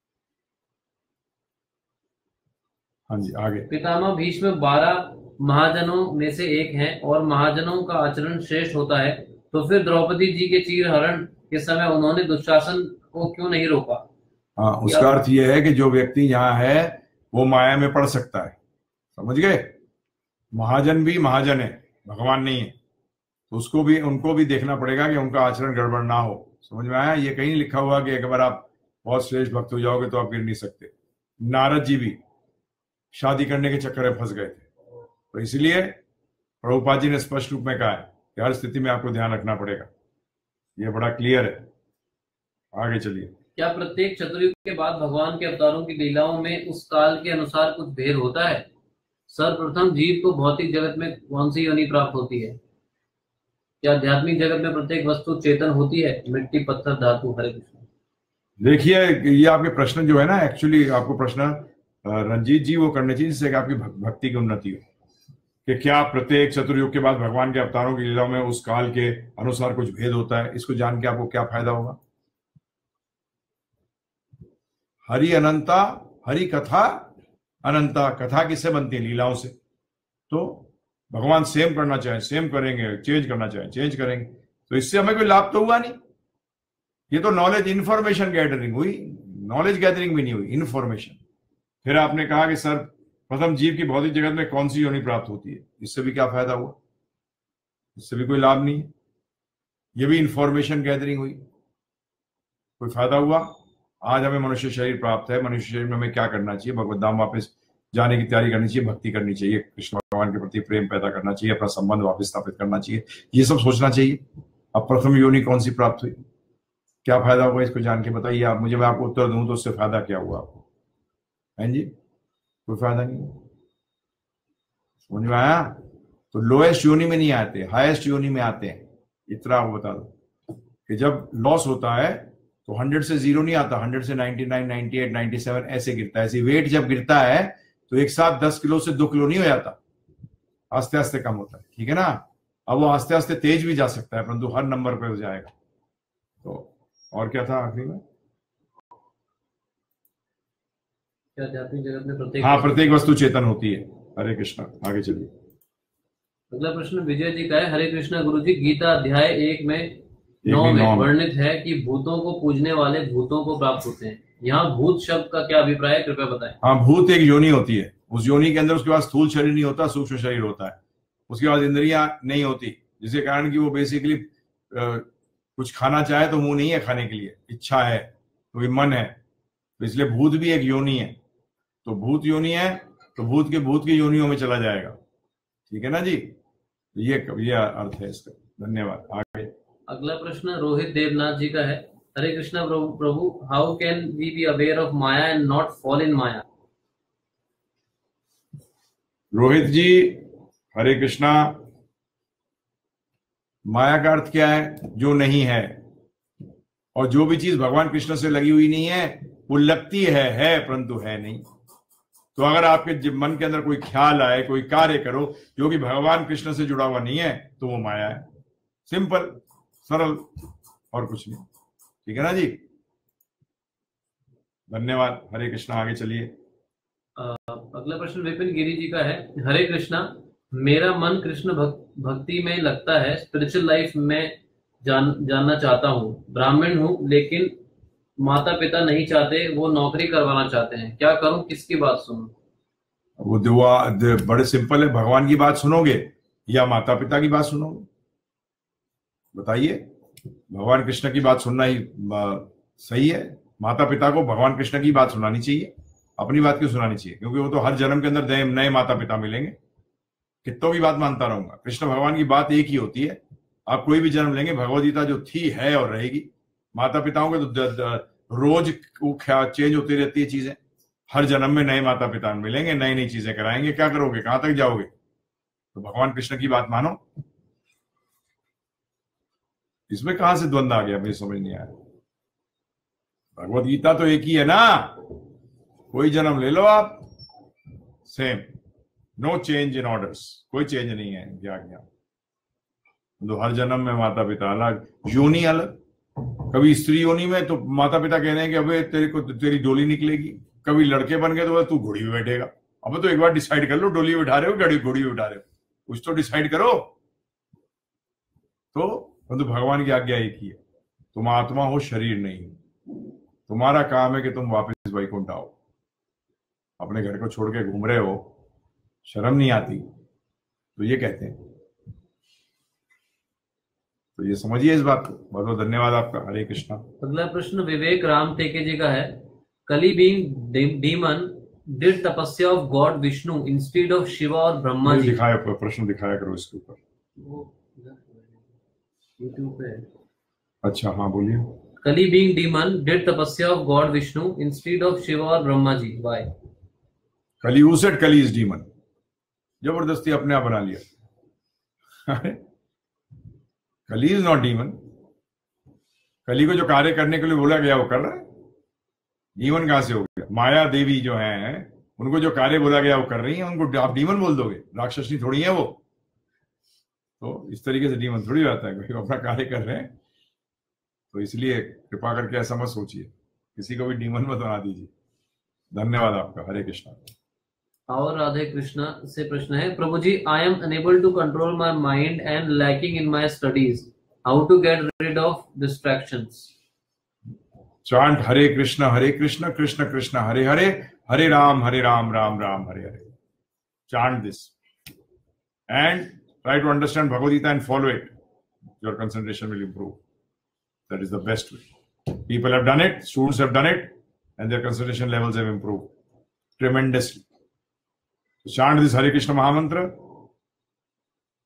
हाँ जी, आगे।
पितामह भीष्म बारह महाजनों में से एक हैं और महाजनों का आचरण श्रेष्ठ होता है, तो फिर द्रौपदी जी के चीर हरण के समय उन्होंने दुशासन को क्यों नहीं रोका?
हाँ, उसका अर्थ यह है कि जो व्यक्ति यहाँ है वो माया में पड़ सकता है। समझ गए? महाजन भी महाजन है, भगवान नहीं है, तो उसको भी उनको भी देखना पड़ेगा कि उनका आचरण गड़बड़ ना हो। समझ में आया? ये कहीं लिखा हुआ कि एक बार आप बहुत श्रेष्ठ भक्त हो जाओगे तो आप गिर नहीं सकते। नारद जी भी शादी करने के चक्कर में फंस गए थे, तो इसलिए प्रभुपाद जी ने स्पष्ट रूप में कहा है कि हर स्थिति में आपको ध्यान रखना पड़ेगा। ये बड़ा क्लियर है। आगे चलिए।
क्या प्रत्येक चतुर्युग के बाद भगवान के अवतारों की लीलाओं में उस काल के अनुसार कुछ भेद होता है? सर्वप्रथम जीव को भौतिक जगत में कौन सी योनि प्राप्त होती है? क्या आध्यात्मिक जगत में प्रत्येक वस्तु चेतन होती है? मिट्टी, पत्थर, धातु? हरे कृष्ण।
देखिए, ये आपके प्रश्न जो है ना, एक्चुअली आपको प्रश्न रंजीत जी वो करने चाहिए जिससे कि आपकी भक्ति की उन्नति हो, कि क्या प्रत्येक चतुर्युग के बाद भगवान के अवतारों की लीलाओं में उस काल के अनुसार कुछ भेद होता है। इसको जान के आपको क्या फायदा होगा? हरि अनंता, हरि कथा अनंता। कथा किससे बनती है? लीलाओं से। तो भगवान सेम करना चाहे सेम करेंगे, चेंज करना चाहे चेंज करेंगे, तो इससे हमें कोई लाभ तो हुआ नहीं। ये तो नॉलेज इंफॉर्मेशन गैदरिंग हुई, नॉलेज गैदरिंग भी नहीं हुई, इंफॉर्मेशन। फिर आपने कहा कि सर प्रथम जीव की भौतिक जगत में कौन सी योनि प्राप्त होती है, इससे भी क्या फायदा हुआ? इससे भी कोई लाभ नहीं। ये भी इंफॉर्मेशन गैदरिंग हुई, कोई फायदा हुआ? आज हमें मनुष्य शरीर प्राप्त है, मनुष्य शरीर में हमें क्या करना चाहिए? भगवत धाम वापस जाने की तैयारी करनी चाहिए, भक्ति करनी चाहिए, कृष्ण भगवान के प्रति प्रेम पैदा करना चाहिए, अपना संबंध वापस स्थापित करना चाहिए, ये सब सोचना चाहिए। अब प्रथम योनि कौन सी प्राप्त हुई, क्या फायदा होगा इसको जान के बताइए आप मुझे। मैं आपको उत्तर दूं तो उससे फायदा क्या हुआ आपको? हैं जी, कोई फायदा नहीं। समझ में आया? तो लोएस्ट योनि में नहीं आते, हाईएस्ट योनि में आते हैं। इतना आपको बता दो कि जब लॉस होता है तो हंड्रेड से जीरो नहीं आता, हंड्रेड से ninety nine, ninety eight, ninety seven ऐसे गिरता है। ऐसे वेट जब गिरता है तो एक साथ दस किलो से दो किलो नहीं हो जाता, आस्ते आस्ते कम होता है, ठीक है ना। अब वो आस्ते आस्ते तेज भी जा सकता है, परंतु हर नंबर पे हो जाएगा। तो और क्या था आखिरी में?
क्या आध्यात्मिक जगत में प्रत्येक
हाँ, प्रत्येक वस्तु चेतन होती है। हरे कृष्णा, आगे चलिए।
अगला प्रश्न विजय जी का है। हरे कृष्णा गुरु जी, गीता अध्याय एक में नौ
भी
में
नौ में।
वर्णित है कि भूतों को पूजने वाले भूतों को प्राप्त होते हैं। यहाँ भूत शब्द का क्या अभिप्राय है, कृपया बताएं।
हाँ, भूत एक योनि होती है। उस योनि के अंदर उसके पास स्थूल शरीर नहीं होता, सूक्ष्म शरीर होता है। उसके बाद इंद्रियां नहीं होती, जिसके कारण कि वो बेसिकली कुछ खाना चाहे तो मुंह नहीं है खाने के लिए, इच्छा है तो ये मन है, तो इसलिए भूत भी एक योनि है। तो भूत योनि है तो भूत के भूत की योनियों में चला जाएगा, ठीक है ना जी। ये ये अर्थ है इसका। धन्यवाद। आगे
अगला प्रश्न रोहित देवनाथ जी का है। हरे कृष्णा प्रभु, how can we be aware of maya and not fall in maya?
Rohit ji, Hare Krishna. माया का अर्थ क्या है? जो नहीं है। और जो भी चीज भगवान कृष्ण से लगी हुई नहीं है वो लगती है है परंतु है नहीं। तो अगर आपके मन के अंदर कोई ख्याल आए, कोई कार्य करो जो कि भगवान कृष्ण से जुड़ा हुआ नहीं है, तो वो माया है। सिंपल, सरल, और कुछ नहीं, ठीक है ना जी। धन्यवाद। हरे कृष्णा, आगे चलिए।
अगला प्रश्न विपिन गिरी जी का है। हरे कृष्णा, मेरा मन कृष्ण भक, भक्ति में लगता है, स्पिरिचुअल लाइफ में जान जानना चाहता हूँ। ब्राह्मण हूँ लेकिन माता पिता नहीं चाहते, वो नौकरी करवाना चाहते हैं। क्या करूं, किसकी बात सुनूं?
वो दुआ बड़े सिंपल है। भगवान की बात सुनोगे या माता पिता की बात सुनोगे? बताइए। भगवान कृष्ण की बात सुनना ही सही है। माता पिता को भगवान कृष्ण की बात सुनानी चाहिए, अपनी बात क्यों सुनानी चाहिए? क्योंकि वो तो हर जन्म के अंदर नए माता पिता मिलेंगे। कितनों की बात मानता रहूंगा, कृष्ण भगवान की बात एक ही होती है। आप कोई भी जन्म लेंगे, भगवद गीता जो थी है और रहेगी। माता पिताओं के तो द, द, रोज चेंज होती रहती है चीजें। हर जन्म में नए माता पिता मिलेंगे, नई नई चीजें कराएंगे। क्या करोगे, कहां तक जाओगे? तो भगवान कृष्ण की बात मानो। इसमें कहां से द्वंद्व आ गया, मुझे समझ नहीं आया। भगवद गीता तो एक ही है ना, कोई जन्म ले लो आप, same, no change in orders, कोई चेंज नहीं है क्या क्या। तो हर जन्म में माता पिता अलग, योनि अलग। कभी स्त्री योनि में तो माता पिता कह रहे हैं कि अबे तेरे को तेरी डोली निकलेगी। कभी लड़के बन गए तो तू घोड़ी में बैठेगा। अब तो एक बार डिसाइड कर लो, डोली में उठा रहे हो, गाड़ी घोड़ी में उठा रहे हो, कुछ तो डिसाइड करो। तो तो भगवान की आज्ञा एक ही है, तुम आत्मा हो, शरीर नहीं। तुम्हारा काम है कि तुम वापस वैकुंठ आओ। अपने घर को छोड़ के घूम रहे हो, शर्म नहीं आती? तो ये कहते हैं। तो ये समझिए इस बात को। बहुत बहुत धन्यवाद आपका। हरे कृष्णा।
अगला प्रश्न विवेक राम टेके जी का है। Kali being demon did tapasya of god Vishnu instead of Shiva और ब्रह्मा जी।
दिखाया प्रश्न दिखाया करो इसके ऊपर,
यूट्यूब पे।
अच्छा हाँ बोलिए।
Kali being demon did tapasya of god Vishnu instead of Shiva और Brahma ji, why?
Kali, who said Kali is demon? जबरदस्ती अपने आप बना लिया। कली इज नॉट डीमन। कली को जो कार्य करने के लिए बोला गया वो कर रहा है। डीमन कहां से हो गया? माया देवी जो है उनको जो कार्य बोला गया वो कर रही है, उनको आप डीमन बोल दोगे? राक्षसी थोड़ी है वो। तो इस तरीके से डीमन थोड़ी रहता है, कोई अपना कार्य कर रहे हैं। तो इसलिए कृपा करके ऐसा मत सोचिए, किसी को भी डीमन मत बना दीजिए। धन्यवाद आपका। हरे कृष्णा।
और राधे कृष्णा से प्रश्न है। प्रभु ji, I am unable to control my mind and lacking in my studies, how to get rid of distractions?
Chant Hare Krishna Hare Krishna Krishna Krishna Hare Hare, Hare Ram Hare Ram Ram Ram Hare Hare. Chant this and try to understand Bhagavad Gita and follow it. Your concentration will improve. That is the best way. People have done it, students have done it, and their concentration levels have improved tremendously. So chant this Hare Krishna Mahamantra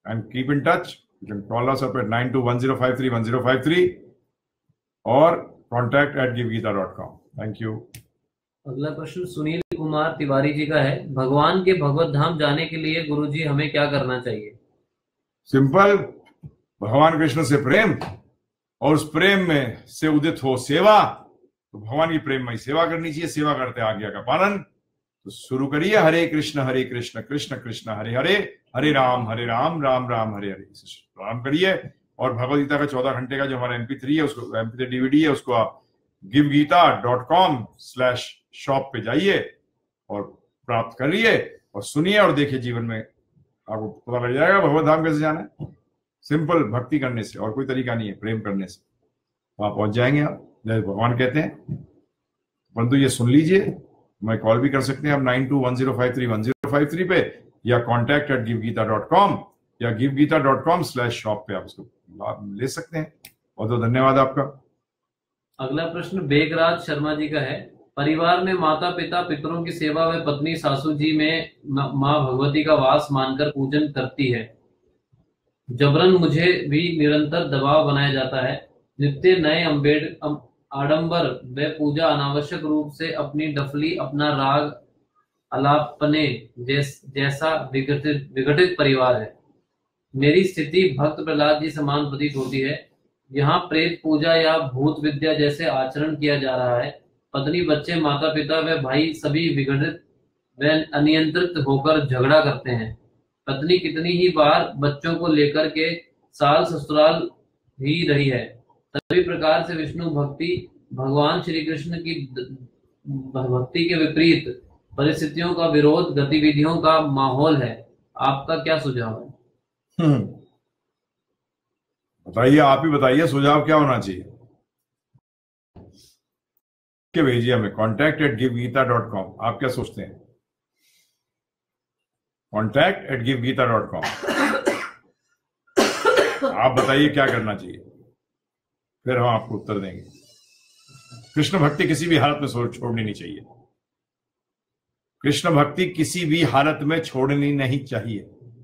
and keep in touch. You can call us up at nine two one zero five three one zero five three or contact at give geeta dot com. Thank you.
अगला प्रश्न सुनील कुमार तिवारी जी का है, भगवान के भगवत धाम जाने के लिए गुरुजी हमें क्या करना चाहिए?
सिंपल, भगवान कृष्ण से प्रेम और उस प्रेम में से उदित हो सेवा, तो भगवान की प्रेम में सेवा करनी चाहिए। सेवा करते आज्ञा का पालन। तो शुरू करिए, हरे कृष्ण हरे कृष्ण कृष्ण कृष्ण हरे हरे, हरे राम हरे राम राम राम हरे हरे। प्रारंभ करिए और भगवद गीता का चौदह घंटे का जो हमारा एमपी थ्री है, उसको एमपी थ्री डीवीडी है, उसको आप give Gita dot com slash shop पे जाइए और प्राप्त करिए और सुनिए और देखिए। जीवन में आपको पता लग जाएगा भगवत धाम कैसे जाना है। सिंपल, भक्ति करने से, और कोई तरीका नहीं है, प्रेम करने से वहां पहुंच जाएंगे आप, जैसे भगवान कहते हैं। परंतु ये सुन लीजिए, मैं कॉल भी कर सकते हैं आप nine two one zero five three one zero five three पे, या contact at give Gita dot com या give Gita dot com slash shop पे आप उसको लाभ ले सकते हैं। बहुत बहुत धन्यवाद आपका।
अगला प्रश्न बेगराज शर्मा जी का है, परिवार में माता पिता पितरों की सेवा व पत्नी सासू जी में माँ भगवती का वास मानकर पूजन करती है। जबरन मुझे भी निरंतर दबाव बनाया जाता है। नित्य नए अम्बेड आडंबर व पूजा अनावश्यक रूप से अपनी डफली अपना राग अलापने जैस, जैसा विघटित विघटित परिवार है। मेरी स्थिति भक्त प्रहलाद जी समान प्रतीत होती है। यहाँ प्रेत पूजा या भूत विद्या जैसे आचरण किया जा रहा है। पत्नी, बच्चे, माता पिता व भाई सभी विघटित व अनियंत्रित होकर झगड़ा करते हैं। पत्नी कितनी ही बार बच्चों को लेकर के साल ससुराल ही रही है। सभी प्रकार से विष्णु भक्ति, भगवान श्री कृष्ण की भक्ति के विपरीत परिस्थितियों का विरोध, गतिविधियों का माहौल है। आपका क्या सुझाव है?
बताइए, आप ही बताइए सुझाव क्या होना चाहिए। के भेजिए हमें contact at give Gita dot com. आप क्या सोचते हैं? Contact at give Gita dot com. आप बताइए क्या करना चाहिए, फिर हम आपको उत्तर देंगे। कृष्ण भक्ति किसी भी हालत में छोड़नी नहीं चाहिए। कृष्ण भक्ति किसी भी हालत में छोड़नी नहीं चाहिए,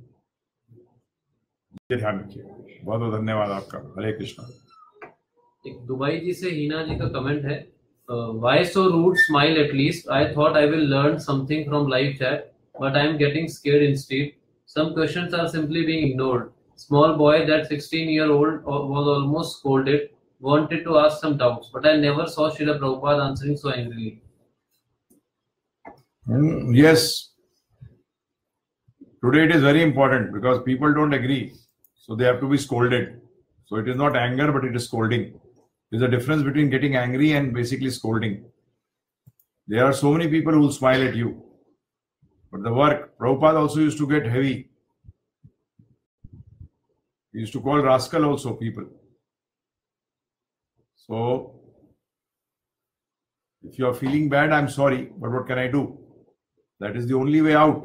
ये ध्यान रखिए। बहुत बहुत धन्यवाद आपका। हरे कृष्ण।
एक दुबई जी से हीना जी का कमेंट है, why so rude smile, at least I thought I will learn something from live chat but I am getting scared instead. Some questions are simply being ignored. Small boy that sixteen year old was almost scolded, wanted to ask some doubts, but I never saw Srila Prabhupada answering so angrily.
Mm, yes. Today it is very important because people don't agree, so they have to be scolded. So it is not anger, but it is scolding. There is a difference between getting angry and basically scolding. There are so many people who will smile at you. But the work, Prabhupada also used to get heavy. He used to call rascal also people. So, if you are feeling bad, I'm sorry, but what can I do? That is the only way out.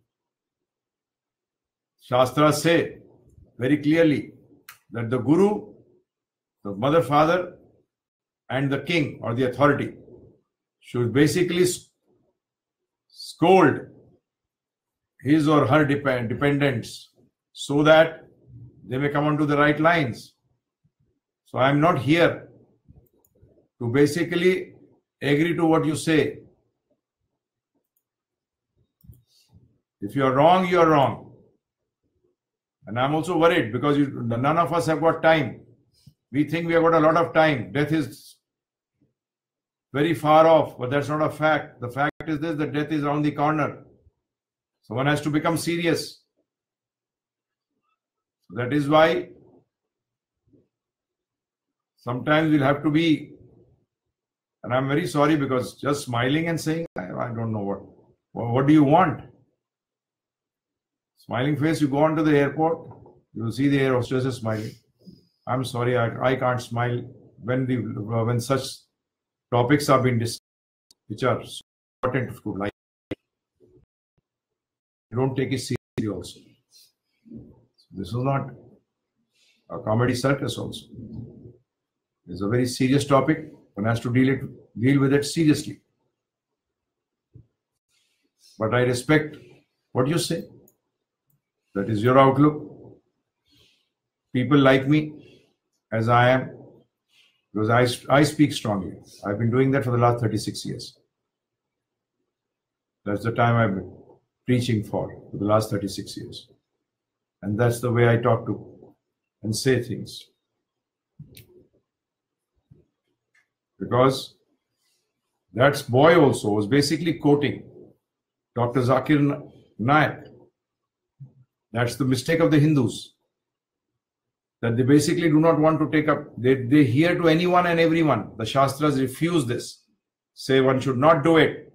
Shastras say very clearly that the Guru, the mother, father, and the king or the authority should basically scold his or her depend, dependents so that they may come onto the right lines. So I am not here to basically agree to what you say. If you are wrong, you are wrong. And I'm also worried because you, none of us have got time. We think we have got a lot of time. Death is very far off, but that's not a fact. The fact is this, that death is around the corner. So one has to become serious. So that is why sometimes we'll have to be, and I'm very sorry because just smiling and saying, I, I don't know what, what do you want? Smiling face, you go on to the airport, you will see the air hostesses smiling. I'm sorry, I, I can't smile when the when such topics are being discussed, which are so important to life. Don't take it seriously also. This is not a comedy circus also. It's a very serious topic. One has to deal it, deal with it seriously. But I respect what you say. That is your outlook. people like me as I am, because I, I speak strongly. I've been doing that for the last thirty-six years. That's the time I've been preaching for, for the last thirty-six years. And that's the way I talk to and say things. Because that boy also was basically quoting Doctor Zakir Naik. That's the mistake of the Hindus. That they basically do not want to take up, they, they hear to anyone and everyone. The Shastras refuse this. Say one should not do it.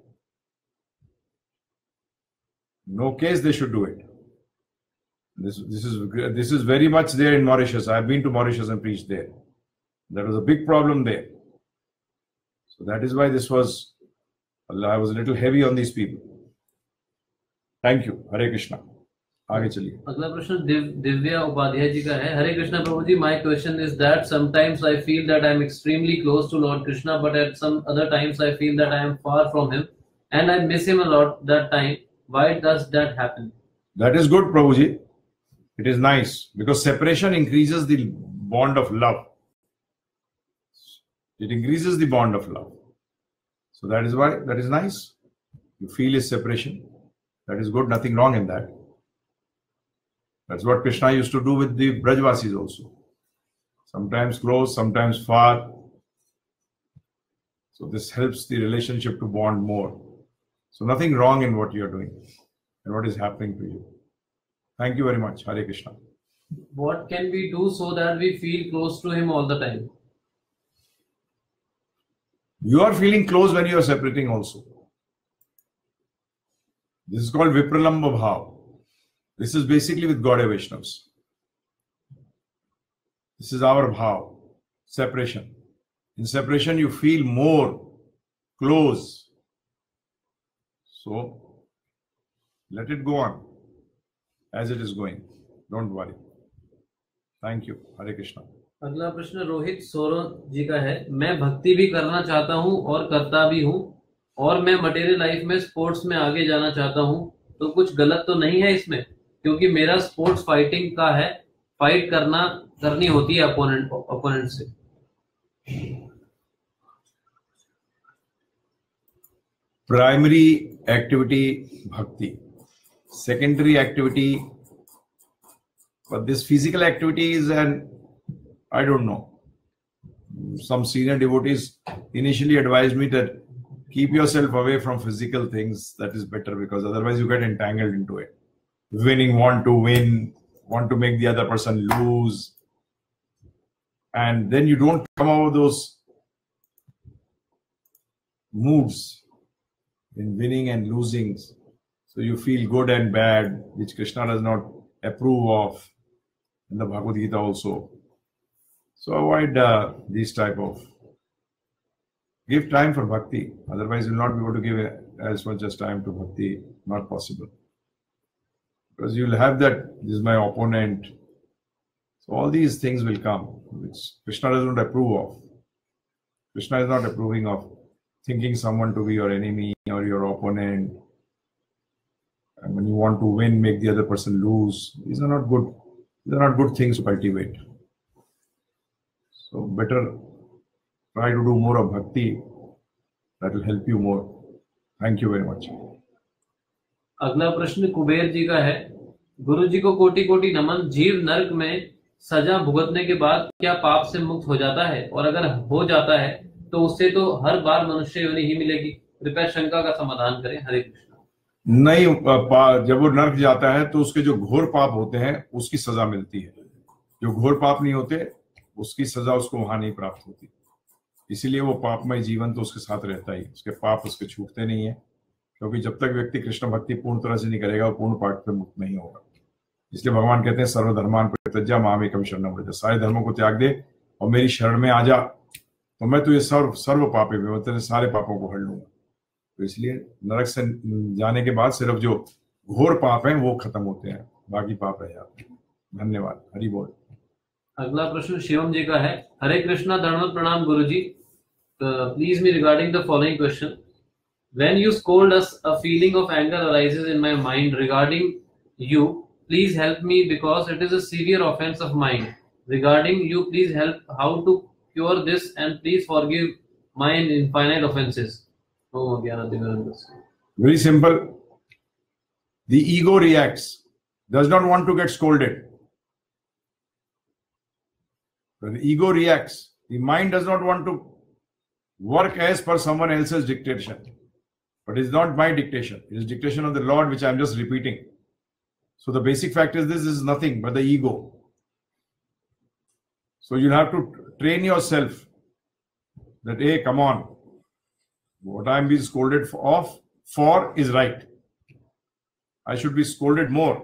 No case they should do it. This, this, is, this is very much there in Mauritius. I've been to Mauritius and preached there. There was a big problem there. So that is why this was, I was a little heavy on these people. Thank you. Hare Krishna. आगे चलिए.
अगला प्रश्न दिव, दिव्या उपाध्याय जी का है. हरे कृष्णा प्रभु जी, my question is that sometimes I feel that I am extremely close to Lord Krishna, but at some other times I feel that I am far from him and I miss him a lot that time. Why does that happen?
That is good, Prabhuji. It is nice because separation increases the bond of love. It increases the bond of love. So that is why that is nice. You feel his separation. That is good. Nothing wrong in that. That's what Krishna used to do with the Brajvasis also. Sometimes close, sometimes far. So this helps the relationship to bond more. So nothing wrong in what you are doing and what is happening to you. Thank you very much. Hare Krishna.
What can we do so that we feel close to him all the time?
You are feeling close when you are separating also. This is called Vipralamba Bhav. This is basically with Gaudiya Vaishnavas. This is our bhav, separation. In separation, you feel more close. So, let it go on as it is going. Don't worry. Thank you. Hare Krishna.
अगला प्रश्न रोहित सोरो जी का है. मैं भक्ति भी करना चाहता हूँ और करता भी हूँ और मैं मटेरियल लाइफ में स्पोर्ट्स में आगे जाना चाहता हूँ, तो कुछ गलत तो नहीं है इसमें, क्योंकि मेरा स्पोर्ट्स फाइटिंग का है, फाइट करना करनी होती है अपोनेंट अपोनेंट से.
Primary activity bhakti, secondary activity, but this physical activity is an, I don't know, some senior devotees initially advised me that keep yourself away from physical things. That is better, because otherwise you get entangled into it. Winning, want to win, want to make the other person lose, and then you don't come out of those moods in winning and losing. So you feel good and bad, which Krishna does not approve of in the Bhagavad Gita also. So avoid uh, these type of, give time for bhakti. Otherwise you will not be able to give as much as time to bhakti. Not possible. Because you will have that, this is my opponent. So all these things will come, which Krishna does not approve of. Krishna is not approving of thinking someone to be your enemy or your opponent. And when you want to win, make the other person lose. These are not good. These are not good things to cultivate. So better try to do more of bhakti. That will help you more. Thank you very much.
अगला प्रश्न कुबेर जी का है. गुरु जी को कोटि कोटि नमन. जीव नरक में सजा भुगतने के बाद क्या पाप से मुक्त हो जाता है, और अगर हो जाता है तो उससे तो हर बार मनुष्य योनि ही मिलेगी? कृपया शंका का समाधान करें. हरे कृष्ण.
नहीं, जब वो नरक जाता है तो उसके जो घोर पाप होते हैं उसकी सजा मिलती है. जो घोर पाप नहीं होते उसकी सजा उसको वहां नहीं प्राप्त होती. इसीलिए वो पापमय जीवन तो उसके साथ रहता ही, उसके पाप उसके छूटते नहीं है, क्योंकि जब तक व्यक्ति कृष्ण भक्ति पूर्ण तरह से नहीं करेगा वो पूर्ण पाप से मुक्त नहीं होगा. इसलिए भगवान कहते हैं सर्वधर्मान परित्यज्य मामेकं शरणं व्रज. सारे धर्मों को त्याग दे और मेरी शरण में आ जा, तो मैं तुझे सर्व सर्व पापे में, तेरे सारे पापों को हर लूंगा. तो इसलिए नरक से जाने के बाद सिर्फ जो घोर पाप हैं वो खत्म होते हैं, बाकी पाप रह जाते हैं. धन्यवाद. हरि बोल.
अगला प्रश्न शिवम जी का है. हरे कृष्णा, धन्यवाद, प्रणाम गुरु ji. Please me regarding the following question. When you scold us, a feeling of anger arises in my mind regarding you. Please help me, because it is a severe offense of mine. regarding you, please help how to cure this, and please forgive my infinite offenses. Om Ajnanatimirandasya.
Very simple. The ego reacts, does not want to get scolded. When the ego reacts, the mind does not want to work as per someone else's dictation. But it's not my dictation. It is dictation of the Lord, which I'm just repeating. So the basic fact is this is nothing but the ego. So you'll have to train yourself that, hey, come on. What I'm being scolded for, off for is right. I should be scolded more.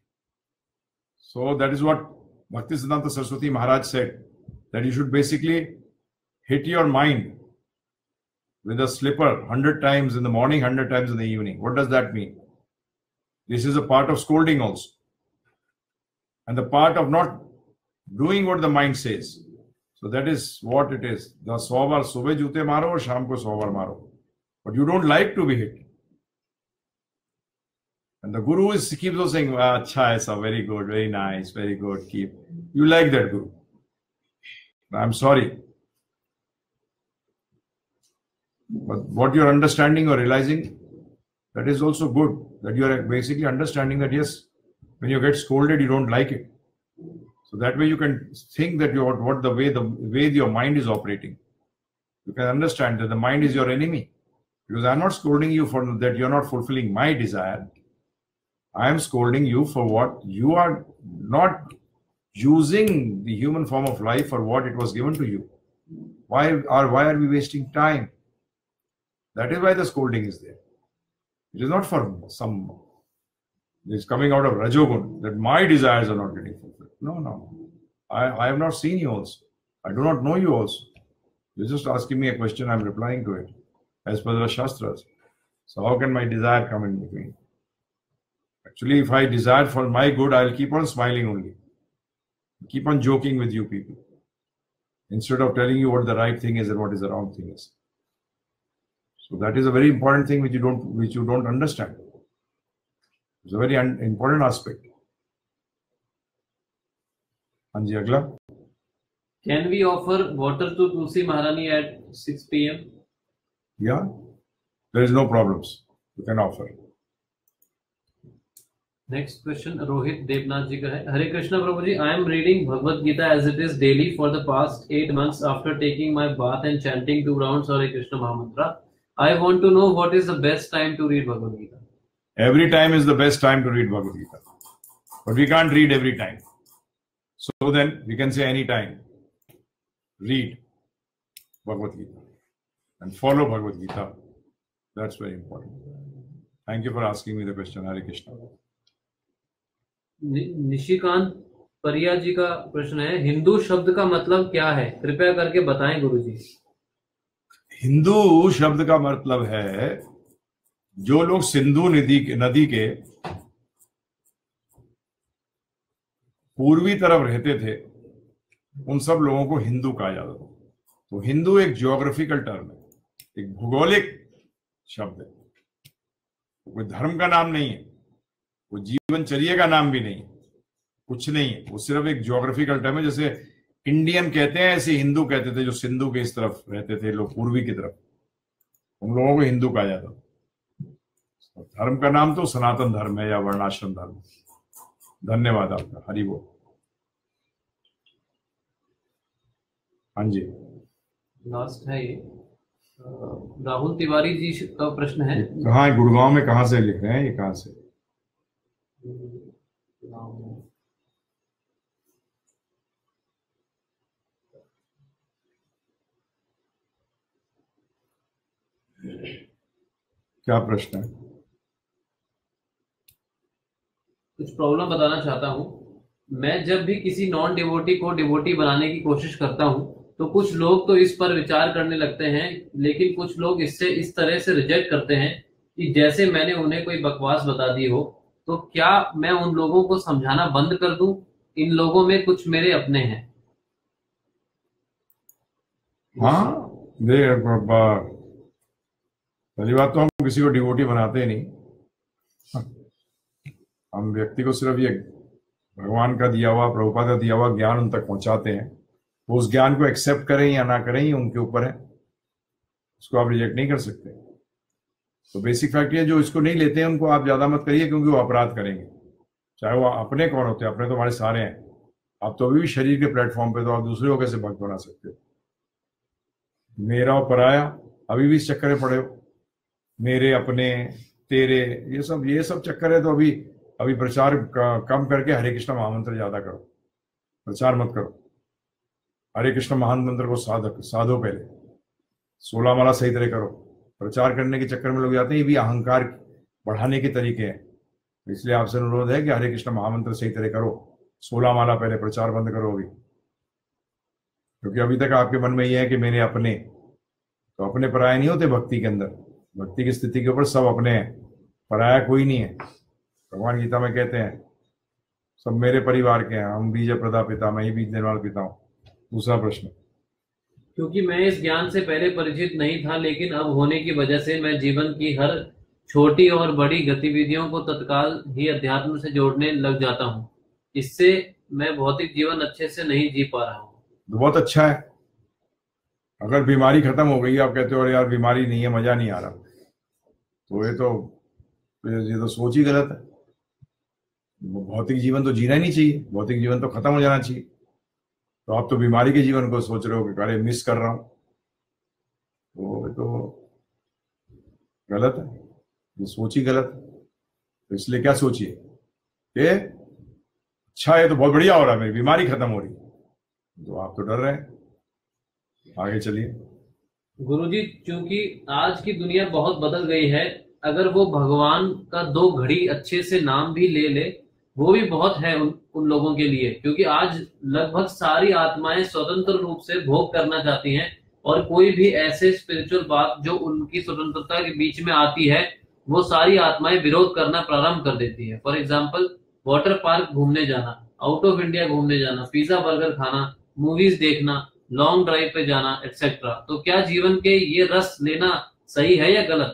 So that is what Bhaktisiddhanta Saraswati Maharaj said, that you should basically hit your mind with a slipper one hundred times in the morning, one hundred times in the evening. What does that mean? This is a part of scolding also. And the part of not doing what the mind says. So that is what it is. The सौ बार सुबह जूते मारो और शाम को सौ बार मारो. But you don't like to be hit. And the Guru is keeps on saying, "Acha, aisa, very good, very nice, very good, keep." You like that Guru. I'm sorry. But what you're understanding or realizing, that is also good. That you are basically understanding that yes, when you get scolded, you don't like it. So that way you can think that you what the way the way your mind is operating. You can understand that the mind is your enemy. Because I'm not scolding you for that you're not fulfilling my desire. I am scolding you for what you are not using the human form of life for what it was given to you. Why are why are we wasting time? That is why the scolding is there. It is not for some. It's coming out of Rajogun that my desires are not getting fulfilled. No, no. I, I have not seen you also. I do not know you also. You're just asking me a question, I'm replying to it as per the Shastras. So how can my desire come in between? Actually, if I desire for my good, I'll keep on smiling only. Keep on joking with you people. Instead of telling you what the right thing is and what is the wrong thing is. So that is a very important thing which you don't which you don't understand. It's a very un important aspect. Anji, agla.
Can we offer water to Tulsi Maharani at six p m?
Yeah, there is no problems. You can offer.
Next question, Rohit Devnath ji ka hai. Hare Krishna Prabhu ji, I am reading Bhagavad Gita as it is daily for the past eight months after taking my bath and chanting two rounds Hare Krishna Mahamantra. I want to know what is the best time to read Bhagavad Gita.
Every time is the best time to read Bhagavad Gita. But we can't read every time. So then we can say any time. Read Bhagavad Gita and follow Bhagavad Gita. That's very important. Thank you for asking me the question, Hare Krishna.
Nishikant परिया जी का प्रश्न है, हिंदू शब्द का मतलब क्या है, कृपया करके बताएं गुरुजी।
हिंदू शब्द का मतलब है जो लोग सिंधु नदी के नदी के पूर्वी तरफ रहते थे उन सब लोगों को हिंदू कहा जाता था। तो हिंदू एक ज्योग्राफिकल टर्म है, एक भौगोलिक शब्द है, कोई धर्म का नाम नहीं है, वो जीवनचर्या का नाम भी नहीं, कुछ नहीं है, वो सिर्फ एक ज्योग्राफिकल टर्म है। जैसे इंडियन कहते हैं ऐसे हिंदू कहते थे जो सिंधु के इस तरफ रहते थे लोग, पूर्वी की तरफ, उन लोगों को हिंदू कहा जाता। धर्म का नाम तो सनातन धर्म है या वर्णाश्रम धर्म। धन्यवाद आपका, हरि बोल। हाँ जी,
लास्ट है ये राहुल तिवारी जी का प्रश्न है।
कहाँ है, गुड़गांव में कहाँ से लिख रहे हैं, ये कहाँ से? क्या प्रश्न है?
कुछ प्रॉब्लम बताना चाहता हूँ। मैं जब भी किसी नॉन डिवोटी को डिवोटी बनाने की कोशिश करता हूँ तो कुछ लोग तो इस पर विचार करने लगते हैं, लेकिन कुछ लोग इससे इस तरह से रिजेक्ट करते हैं कि जैसे मैंने उन्हें कोई बकवास बता दी हो। तो क्या मैं उन लोगों को समझाना बंद कर दूं? इन लोगों में कुछ मेरे अपने हैं।
हाँ, देख, पहली बात तो हम किसी को डिवोटी बनाते ही नहीं। हम व्यक्ति को सिर्फ ये भगवान का दिया हुआ, प्रभुपाद का दिया हुआ ज्ञान उन तक पहुंचाते हैं, वो उस ज्ञान को एक्सेप्ट करें या ना करें ये उनके ऊपर है, उसको आप रिजेक्ट नहीं कर सकते। तो बेसिक फैक्ट ये, जो इसको नहीं लेते हैं उनको आप ज्यादा मत करिए, क्योंकि वो अपराध करेंगे, चाहे वो अपने कौन होते हैं, अपने तो हमारे सारे हैं। आप तो अभी भी शरीर के प्लेटफॉर्म पे, तो आप दूसरे को कैसे भक्त बना सकते हो? मेरा और पराया, अभी भी इस चक्कर में पड़े हो, मेरे अपने तेरे, ये सब ये सब चक्कर है। तो अभी अभी प्रचार कम करके हरे कृष्ण महामंत्र ज्यादा करो, प्रचार मत करो। हरे कृष्ण महामंत्र को साधक साधो, पहले सोलह माला सही तरह करो। प्रचार करने के चक्कर में लोग जाते हैं, ये भी अहंकार बढ़ाने के तरीके हैं। इसलिए आपसे अनुरोध है कि हरे कृष्ण महामंत्र सही तरह करो, सोलह माला पहले, प्रचार बंद करो अभी। क्योंकि अभी तक आपके मन में ये है कि मेरे अपने, तो अपने पराये नहीं होते भक्ति के अंदर। भक्ति की स्थिति के ऊपर सब अपने हैं, पराया कोई नहीं है। भगवान गीता में कहते हैं सब मेरे परिवार के हैं, हम बीज प्रदा पिता, मैं ही बीज देने वाला पिता हूँ। दूसरा प्रश्न,
क्योंकि मैं इस ज्ञान से पहले परिचित नहीं था, लेकिन अब होने की वजह से मैं जीवन की हर छोटी और बड़ी गतिविधियों को तत्काल ही अध्यात्म से जोड़ने लग जाता हूँ। इससे मैं भौतिक जीवन अच्छे से नहीं जी पा रहा हूँ।
बहुत अच्छा है। अगर बीमारी खत्म हो गई, आप कहते हो अरे यार बीमारी नहीं है, मजा नहीं आ रहा, तो ये तो ये तो सोच ही गलत है। भौतिक जीवन तो जीना ही नहीं चाहिए, भौतिक जीवन तो खत्म हो जाना चाहिए। तो आप तो बीमारी के जीवन को सोच रहे हो कि अरे मिस कर रहा हूं, तो ये तो गलत है, ये सोच ही गलत है। तो इसलिए क्या सोचिए कि अच्छा है तो बहुत बढ़िया हो रहा है, मेरी बीमारी खत्म हो रही, तो आप तो डर रहे हैं। आगे चलिए।
गुरुजी, चूंकि आज की दुनिया बहुत बदल गई है, अगर वो भगवान का दो घड़ी अच्छे से नाम भी ले ले, वो भी बहुत है उन, उन लोगों के लिए। क्योंकि आज लगभग सारी आत्माएं स्वतंत्र रूप से भोग करना चाहती हैं, और कोई भी ऐसे स्पिरिचुअल बात जो उनकी स्वतंत्रता के बीच में आती है, वो सारी आत्माएं विरोध करना प्रारंभ कर देती है। फॉर एग्जाम्पल, वाटर पार्क घूमने जाना, आउट ऑफ इंडिया घूमने जाना, पिज्जा बर्गर खाना, मूवीज देखना, लॉन्ग ड्राइव पे जाना, एक्सेट्रा। तो क्या जीवन के ये रस लेना सही है या गलत?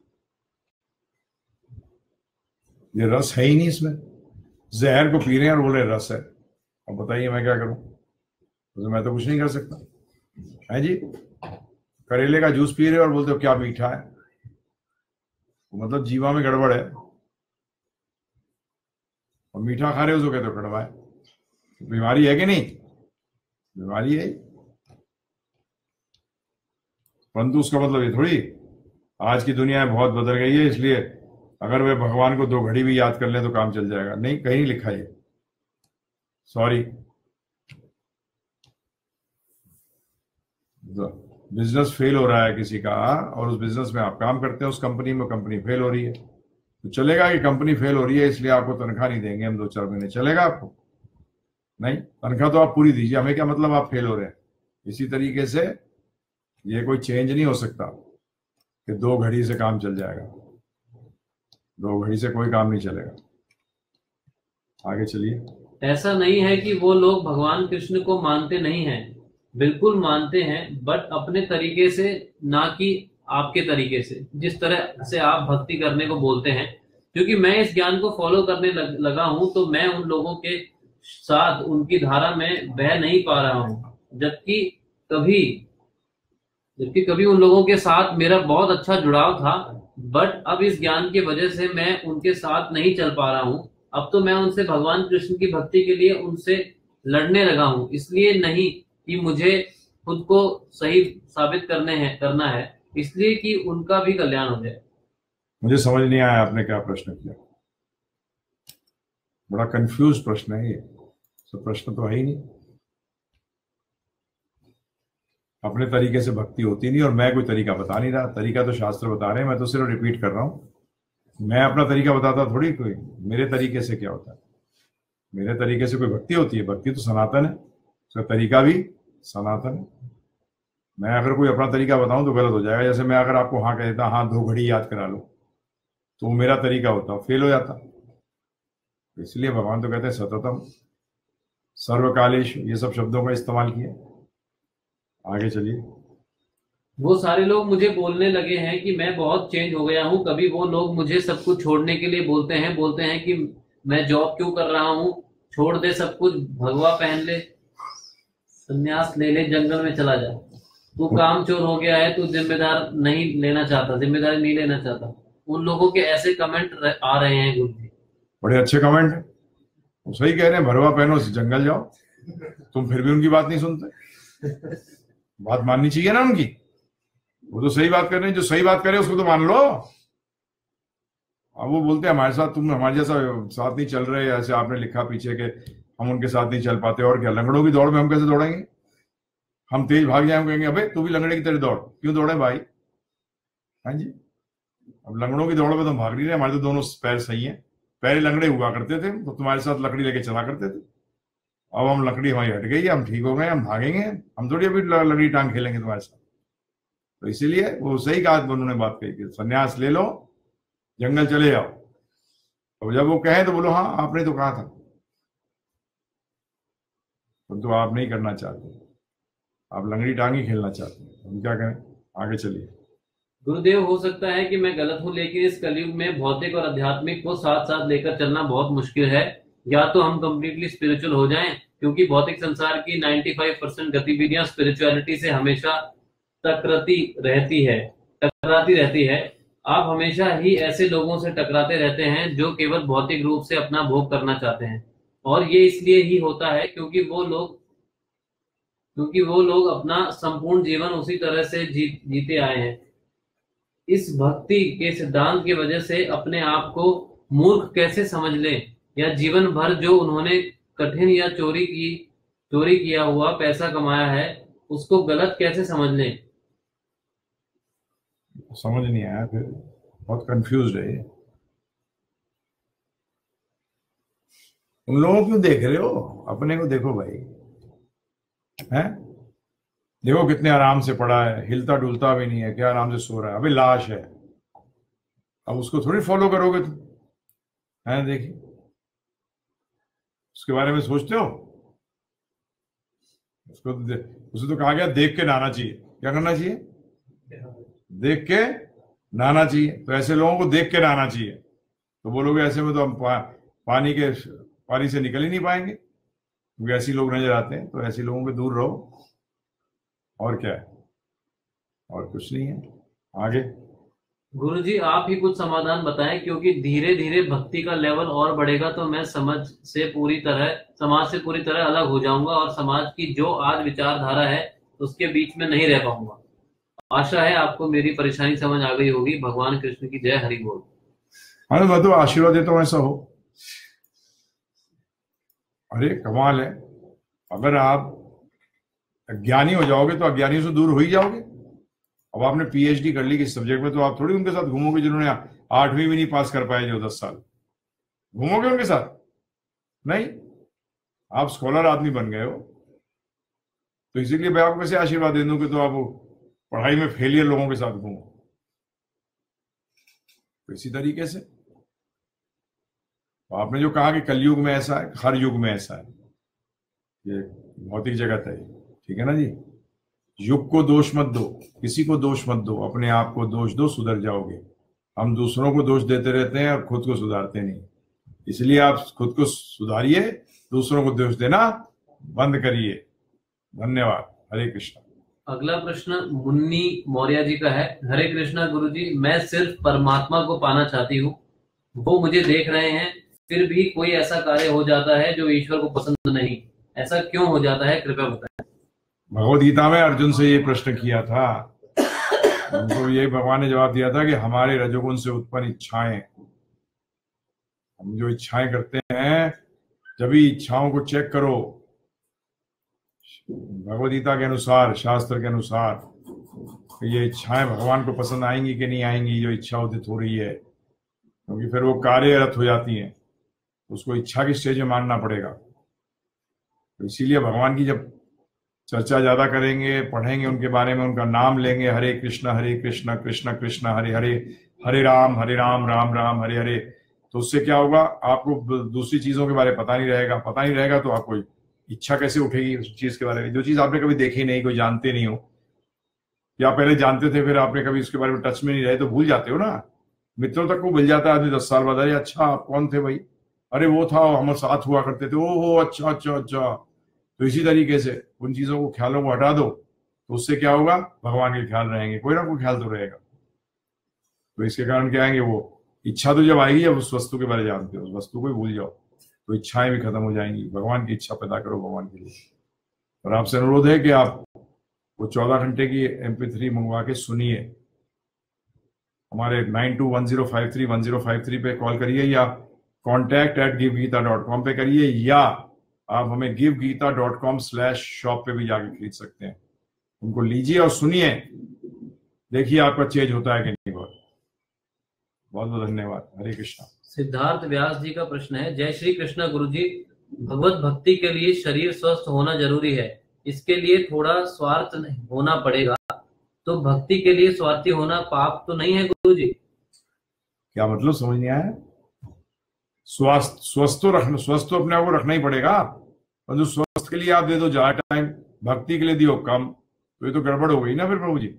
ये रस है ही नहीं इसमें, जहर को पी रहे हैं और बोल रहे रस है। अब बताइए मैं क्या करूं? तो मैं तो कुछ नहीं कर सकता है जी। करेले का जूस पी रहे हो और बोलते हो क्या मीठा है, तो मतलब जीवा में गड़बड़ है। और मीठा खा रहे हो तो कहते हो कड़वा है। बीमारी है कि नहीं? बीमारी है, परंतु उसका मतलब ये थोड़ी आज की दुनिया बहुत बदल गई है, इसलिए अगर वे भगवान को दो घड़ी भी याद कर ले तो काम चल जाएगा। नहीं, कहीं नहीं लिखा है, सॉरी। बिजनेस फेल हो रहा है किसी का, और उस बिजनेस में आप काम करते हैं, उस कंपनी में, कंपनी फेल हो रही है, तो चलेगा कि कंपनी फेल हो रही है इसलिए आपको तनख्वाह नहीं देंगे हम दो चार महीने? चलेगा आपको? नहीं, तनख्वाह तो आप पूरी दीजिए, हमें क्या मतलब आप फेल हो रहे हैं। इसी तरीके से ये कोई चेंज नहीं हो सकता कि दो घड़ी से काम चल जाएगा, दो घड़ी से कोई काम नहीं चलेगा। आगे चलिए।
ऐसा नहीं है कि वो लोग भगवान कृष्ण को मानते नहीं हैं, बिल्कुल मानते हैं, बट अपने तरीके से, ना कि आपके तरीके से, जिस तरह से आप भक्ति करने को बोलते हैं। क्योंकि मैं इस ज्ञान को फॉलो करने लग, लगा हूं, तो मैं उन लोगों के साथ उनकी धारा में बह नहीं पा रहा हूं। जबकि कभी जबकि कभी उन लोगों के साथ मेरा बहुत अच्छा जुड़ाव था, बट अब इस ज्ञान की वजह से मैं उनके साथ नहीं चल पा रहा हूं। अब तो मैं उनसे भगवान कृष्ण की भक्ति के लिए उनसे लड़ने लगा हूं, इसलिए नहीं कि मुझे खुद को सही साबित करने हैं करना है, इसलिए कि उनका भी कल्याण हो जाए।
मुझे समझ नहीं आया आपने क्या प्रश्न किया, बड़ा कंफ्यूज प्रश्न है ये। सब प्रश्न तो है ही नहीं। अपने तरीके से भक्ति होती नहीं, और मैं कोई तरीका बता नहीं रहा, तरीका तो शास्त्र बता रहे हैं, मैं तो सिर्फ रिपीट कर रहा हूं। मैं अपना तरीका बताता थोड़ी, कोई मेरे तरीके से क्या होता है? मेरे तरीके से कोई भक्ति होती है? भक्ति तो सनातन है, उसका तरीका भी सनातन है। मैं अगर कोई अपना तरीका बताऊं तो गलत हो जाएगा। जैसे मैं अगर आपको हाँ कह देता, हाँ दो घड़ी याद करा लो, तो वो मेरा तरीका होता, फेल हो जाता। इसलिए भगवान तो कहते हैं सततम सर्वकालेश, ये सब शब्दों का इस्तेमाल किया। आगे चलिए।
वो सारे लोग मुझे बोलने लगे हैं कि मैं बहुत चेंज हो गया हूँ। कभी वो लोग मुझे सब कुछ छोड़ने के लिए बोलते हैं बोलते हैं कि मैं जॉब क्यों कर रहा हूँ, छोड़ दे सब कुछ, भगवा पहन ले, संन्यास ले ले, जंगल में चला जा। तू काम चोर हो गया है, तू जिम्मेदार नहीं लेना चाहता, जिम्मेदारी नहीं लेना चाहता। उन लोगों के ऐसे कमेंट आ रहे हैं गुरु जी।
बड़े अच्छे कमेंट है, वो सही कह रहे हैं, भरवा पहनो जंगल जाओ। तुम फिर भी उनकी बात नहीं सुनते। बात माननी चाहिए ना उनकी, वो तो सही बात कर रहे हैं। जो सही बात करे उसको तो मान लो। अब वो बोलते हैं हमारे साथ, तुम हमारे जैसा साथ नहीं चल रहे, ऐसे आपने लिखा पीछे के हम उनके साथ नहीं चल पाते। और क्या, लंगड़ों की दौड़ में हम कैसे दौड़ेंगे? हम तेज भाग जाए, कहेंगे अबे तू भी लंगड़े की तरह दौड़, क्यों दौड़े भाई? हाँ जी, अब लंगड़ों की दौड़ में तो भाग नहीं रहे, हमारे तो दोनों पैर सही हैं। पहले लंगड़े हुआ करते थे तो तुम्हारे साथ लकड़ी लेके चला करते थे। अब हम लकड़ी हमारी हट गई, हम ठीक हो गए, हम भागेंगे, हम थोड़ी अभी लकड़ी टांग खेलेंगे तुम्हारे साथ। तो इसीलिए वो सही कहा उन्होंने बात कही कि संन्यास ले लो, जंगल चले जाओ। तो जब वो कहे तो बोलो हाँ आपने तो कहा था, तो, तो आप नहीं करना चाहते, आप लंगड़ी टांग ही खेलना चाहते हैं। हम क्या करें, आगे चलिए।
गुरुदेव, हो सकता है कि मैं गलत हूँ, लेकिन इस कलयुग में भौतिक और आध्यात्मिक को साथ साथ लेकर चलना बहुत मुश्किल है। या तो हम कंप्लीटली स्पिरिचुअल हो जाएं, क्योंकि भौतिक संसार की पचानवे परसेंट गतिविधियां स्पिरिचुअलिटी से हमेशा टकराती रहती है टकराती रहती है। आप हमेशा ही ऐसे लोगों से टकराते रहते हैं जो केवल भौतिक रूप से अपना भोग करना चाहते हैं, और ये इसलिए ही होता है क्योंकि वो लोग क्योंकि वो लोग अपना संपूर्ण जीवन उसी तरह से जी, जीते आए हैं। इस भक्ति के सिद्धांत की वजह से अपने आप को मूर्ख कैसे समझ लें, या जीवन भर जो उन्होंने कठिन या चोरी की चोरी किया हुआ पैसा कमाया है उसको गलत कैसे समझ लें?
समझ नहीं आया, फिर बहुत कंफ्यूज है। उन लोगों क्यों देख रहे हो, अपने को देखो भाई। हैं, देखो कितने आराम से पड़ा है, हिलता डुलता भी नहीं है, क्या आराम से सो रहा है। अभी लाश है, अब उसको थोड़ी फॉलो करोगे तुम? हैं, देखिए उसके बारे में सोचते हो? उसको उसे तो कहा गया देख के नहाना चाहिए। क्या करना चाहिए? देख के नहाना चाहिए। तो ऐसे लोगों को देख के नहाना चाहिए। तो बोलोगे ऐसे में तो हम पा, पानी के पानी से निकल ही नहीं पाएंगे, क्योंकि ऐसे लोग नजर आते हैं। तो ऐसे लोगों के दूर रहो, और क्या है, और कुछ नहीं है। आगे
गुरुजी, आप ही कुछ समाधान बताएं, क्योंकि धीरे धीरे भक्ति का लेवल और बढ़ेगा तो मैं समझ से पूरी तरह समाज से पूरी तरह अलग हो जाऊंगा, और समाज की जो आज विचारधारा है उसके बीच में नहीं रह पाऊंगा। आशा है आपको मेरी परेशानी समझ आ गई होगी। भगवान कृष्ण की जय, हरि बोल।
हाँ, मैं तो आशीर्वाद देता हूँ ऐसा हो। अरे कमाल है, अगर आप ज्ञानी हो जाओगे तो अज्ञानियों से दूर हो ही जाओगे। अब आपने पीएचडी कर ली किसी सब्जेक्ट में, तो आप थोड़ी उनके साथ घूमोगे जिन्होंने आठवीं भी नहीं पास कर पाए, जो दस साल घूमोगे उनके साथ? नहीं, आप स्कॉलर आदमी बन गए हो। तो इसीलिए मैं आपको कैसे आशीर्वाद दे दूं कि तो आप पढ़ाई में फेलियर लोगों के साथ घूमो। तो इसी तरीके से तो आपने जो कहा कि कलयुग में ऐसा है, हर युग में ऐसा है, ये भौतिक जगत है, ठीक है ना जी। युग को दोष मत दो, किसी को दोष मत दो, अपने आप को दोष दो, सुधर जाओगे। हम दूसरों को दोष देते रहते हैं और खुद को सुधारते नहीं। इसलिए आप खुद को सुधारिए, दूसरों को दोष देना बंद करिए। धन्यवाद। हरे कृष्णा।
अगला प्रश्न मुन्नी मौर्य जी का है। हरे कृष्णा गुरुजी, मैं सिर्फ परमात्मा को पाना चाहती हूँ। वो मुझे देख रहे हैं, फिर भी कोई ऐसा कार्य हो जाता है जो ईश्वर को पसंद नहीं। ऐसा क्यों हो जाता है, कृपया बताएं।
भगवद गीता में अर्जुन से ये प्रश्न किया था, उनको ये भगवान ने जवाब दिया था कि हमारे रजोगुण से उत्पन्न इच्छाएं, हम जो इच्छाएं करते हैं, जब भी इच्छाओं को चेक करो भगवद गीता के अनुसार, शास्त्र के अनुसार, ये इच्छाएं भगवान को पसंद आएंगी कि नहीं आएंगी, जो इच्छा उदित हो रही है। क्योंकि फिर वो कार्यरत हो जाती हैं, उसको इच्छा की स्टेज में मानना पड़ेगा। तो इसीलिए भगवान की जब चर्चा ज्यादा करेंगे, पढ़ेंगे उनके बारे में, उनका नाम लेंगे, हरे कृष्ण हरे कृष्ण कृष्ण कृष्ण हरे हरे, हरे राम हरे राम राम राम हरे हरे, तो उससे क्या होगा, आपको दूसरी चीजों के बारे में पता नहीं रहेगा। पता नहीं रहेगा तो आपको इच्छा कैसे उठेगी उस चीज के बारे में, जो चीज आपने कभी देखी नहीं, कोई जानते नहीं हो, या पहले जानते थे फिर आपने कभी उसके बारे में टच में नहीं रहे, तो भूल जाते हो ना। मित्रों तक को भूल जाता है आदमी दस साल बाद। अरे अच्छा आप कौन थे भाई, अरे वो था, हमारे साथ हुआ करते थे, ओहो अच्छा अच्छा अच्छा। तो इसी तरीके से उन चीजों को, ख्यालों को हटा दो, तो उससे क्या होगा, भगवान के ख्याल रहेंगे, कोई ना कोई ख्याल तो रहेगा। तो इसके कारण क्या आएंगे, वो इच्छा तो जब आएगी, जब उस वस्तु के बारे में जानते हो, उस वस्तु को ही भूल जाओ, तो इच्छाएं भी खत्म हो जाएंगी। भगवान की इच्छा पैदा करो भगवान के लिए। और आपसे अनुरोध है कि आप वो चौदह घंटे की एम पी थ्री मंगवा के सुनिए। हमारे nine two one zero five three one zero five three पे कॉल करिए, या contact at give Gita dot com पे करिए, या आप हमें give Gita dot com slash shop पे भी जाके खरीद सकते हैं। उनको लीजिए और सुनिए, देखिए आपका चेंज होता है कि नहीं। बहुत बहुत बहुत धन्यवाद। हरे कृष्णा।
सिद्धार्थ व्यास जी का प्रश्न है, जय श्री कृष्णा गुरुजी, भगवत भक्ति के लिए शरीर स्वस्थ होना जरूरी है, इसके लिए थोड़ा स्वार्थ होना पड़ेगा, तो भक्ति के लिए स्वार्थी होना पाप तो नहीं है गुरुजी?
क्या मतलब, समझ नहीं आया? स्वास्थ्य स्वस्थ तो रखना, स्वस्थ तो अपने आप को रखना ही पड़ेगा, परंतु स्वस्थ के लिए आप दे दो ज्यादा टाइम, भक्ति के लिए दियो कम, तो ये तो गड़बड़ हो गई ना फिर प्रभु जी।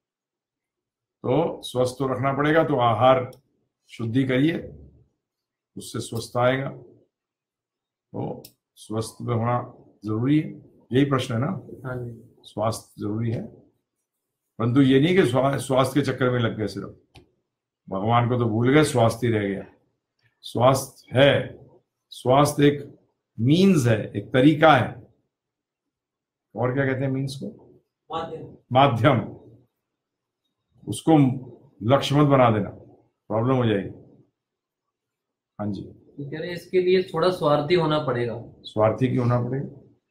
तो स्वस्थ तो रखना पड़ेगा, तो आहार शुद्धि करिए, उससे स्वस्थ आएगा। तो स्वस्थ में होना जरूरी है, यही प्रश्न है ना?
हाँ जी।
स्वास्थ्य जरूरी है, परंतु ये नहीं कि स्वास्थ्य के चक्कर में लग गए, सिर्फ भगवान को तो भूल गए, स्वास्थ्य ही रह गया। स्वास्थ्य है, स्वास्थ्य एक मीन्स है, एक तरीका है, और क्या कहते हैं मीन्स को? माध्यम। माध्यम। उसको लक्ष्य मत बना देना, प्रॉब्लम हो जाएगी। हाँ जी,
तो कह रहे हैं इसके लिए थोड़ा स्वार्थी होना पड़ेगा। स्वार्थी
क्यों होना पड़ेगा?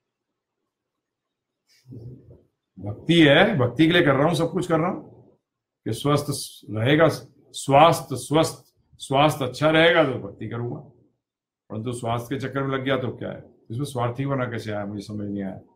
भक्ति है, भक्ति के लिए कर रहा हूं, सब कुछ कर रहा हूं कि स्वस्थ रहेगा, स्वास्थ्य स्वस्थ स्वास्थ्य अच्छा रहेगा तो भक्ति करूंगा, परंतु स्वास्थ्य के चक्कर में लग गया तो क्या है इसमें स्वार्थी बना कैसे आया, मुझे समझ नहीं आया।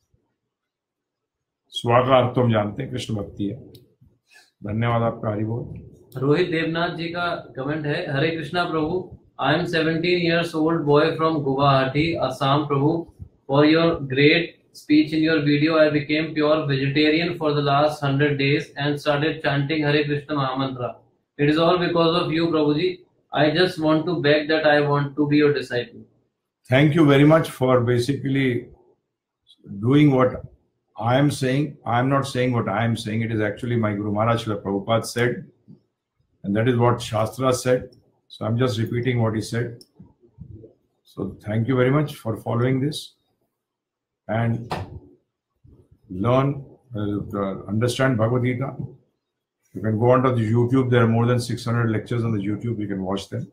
स्वा का अर्थ तो हम जानते हैं, कृष्ण भक्ति है। धन्यवाद आपका, हरि बोल।
रोहित देवनाथ जी का कमेंट है, हरे कृष्णा प्रभु, I am seventeen years old boy from Guwahati, Assam प्रभु, for your great speech in your video I became pure vegetarian for the last hundred days and started chanting Hare Krishna Mahamantra. It is all because of you Prabhuji. I just want to beg that I want to be your disciple.
Thank you very much for basically doing what I am saying. I am not saying what I am saying. It is actually my Guru Maharaj Srila Prabhupada said, and that is what Shastra said. So I'm just repeating what he said. So thank you very much for following this and learn, uh, understand Bhagavad Gita. You can go onto the YouTube. There are more than six hundred lectures on the YouTube. You can watch them.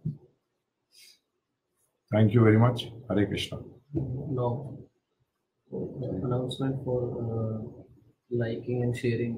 Thank you very much. Hare Krishna.
No. Announcement for uh, liking and sharing.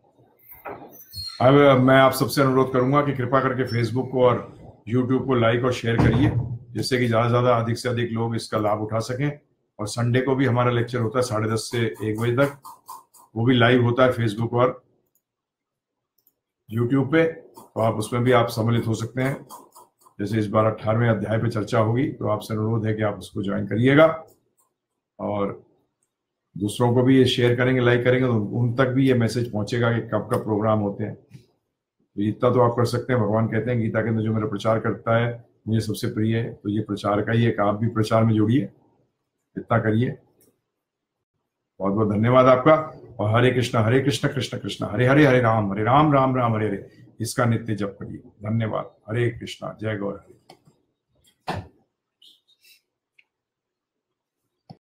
अब मैं आप सबसे अनुरोध करूंगा कि कृपा करके Facebook को और यूट्यूब को लाइक और शेयर करिए, जिससे कि ज्यादा से ज्यादा अधिक से अधिक लोग इसका लाभ उठा सकें। और संडे को भी हमारा लेक्चर होता है साढ़े दस से एक बजे तक, वो भी लाइव होता है फेसबुक और यूट्यूब पे, तो आप उसमें भी आप सम्मिलित हो सकते हैं। जैसे इस बार अठारहवें अध्याय पे चर्चा होगी, तो आपसे अनुरोध है कि आप उसको ज्वाइन करिएगा और दूसरों को भी ये शेयर करेंगे, लाइक करेंगे, तो उन तक भी ये मैसेज पहुंचेगा कि कब कब प्रोग्राम होते हैं। तो इतना तो आप कर सकते हैं। भगवान कहते हैं गीता के अंदर, जो मेरा प्रचार करता है मुझे सबसे प्रिय है। तो ये प्रचार का ही एक, आप भी प्रचार में जुड़िए, इतना करिए। बहुत बहुत धन्यवाद आपका। और हरे कृष्णा हरे कृष्णा कृष्ण कृष्ण हरे हरे, हरे राम हरे राम राम राम हरे हरे, इसका नित्य जप करिए। धन्यवाद। हरे कृष्णा। जय गौर।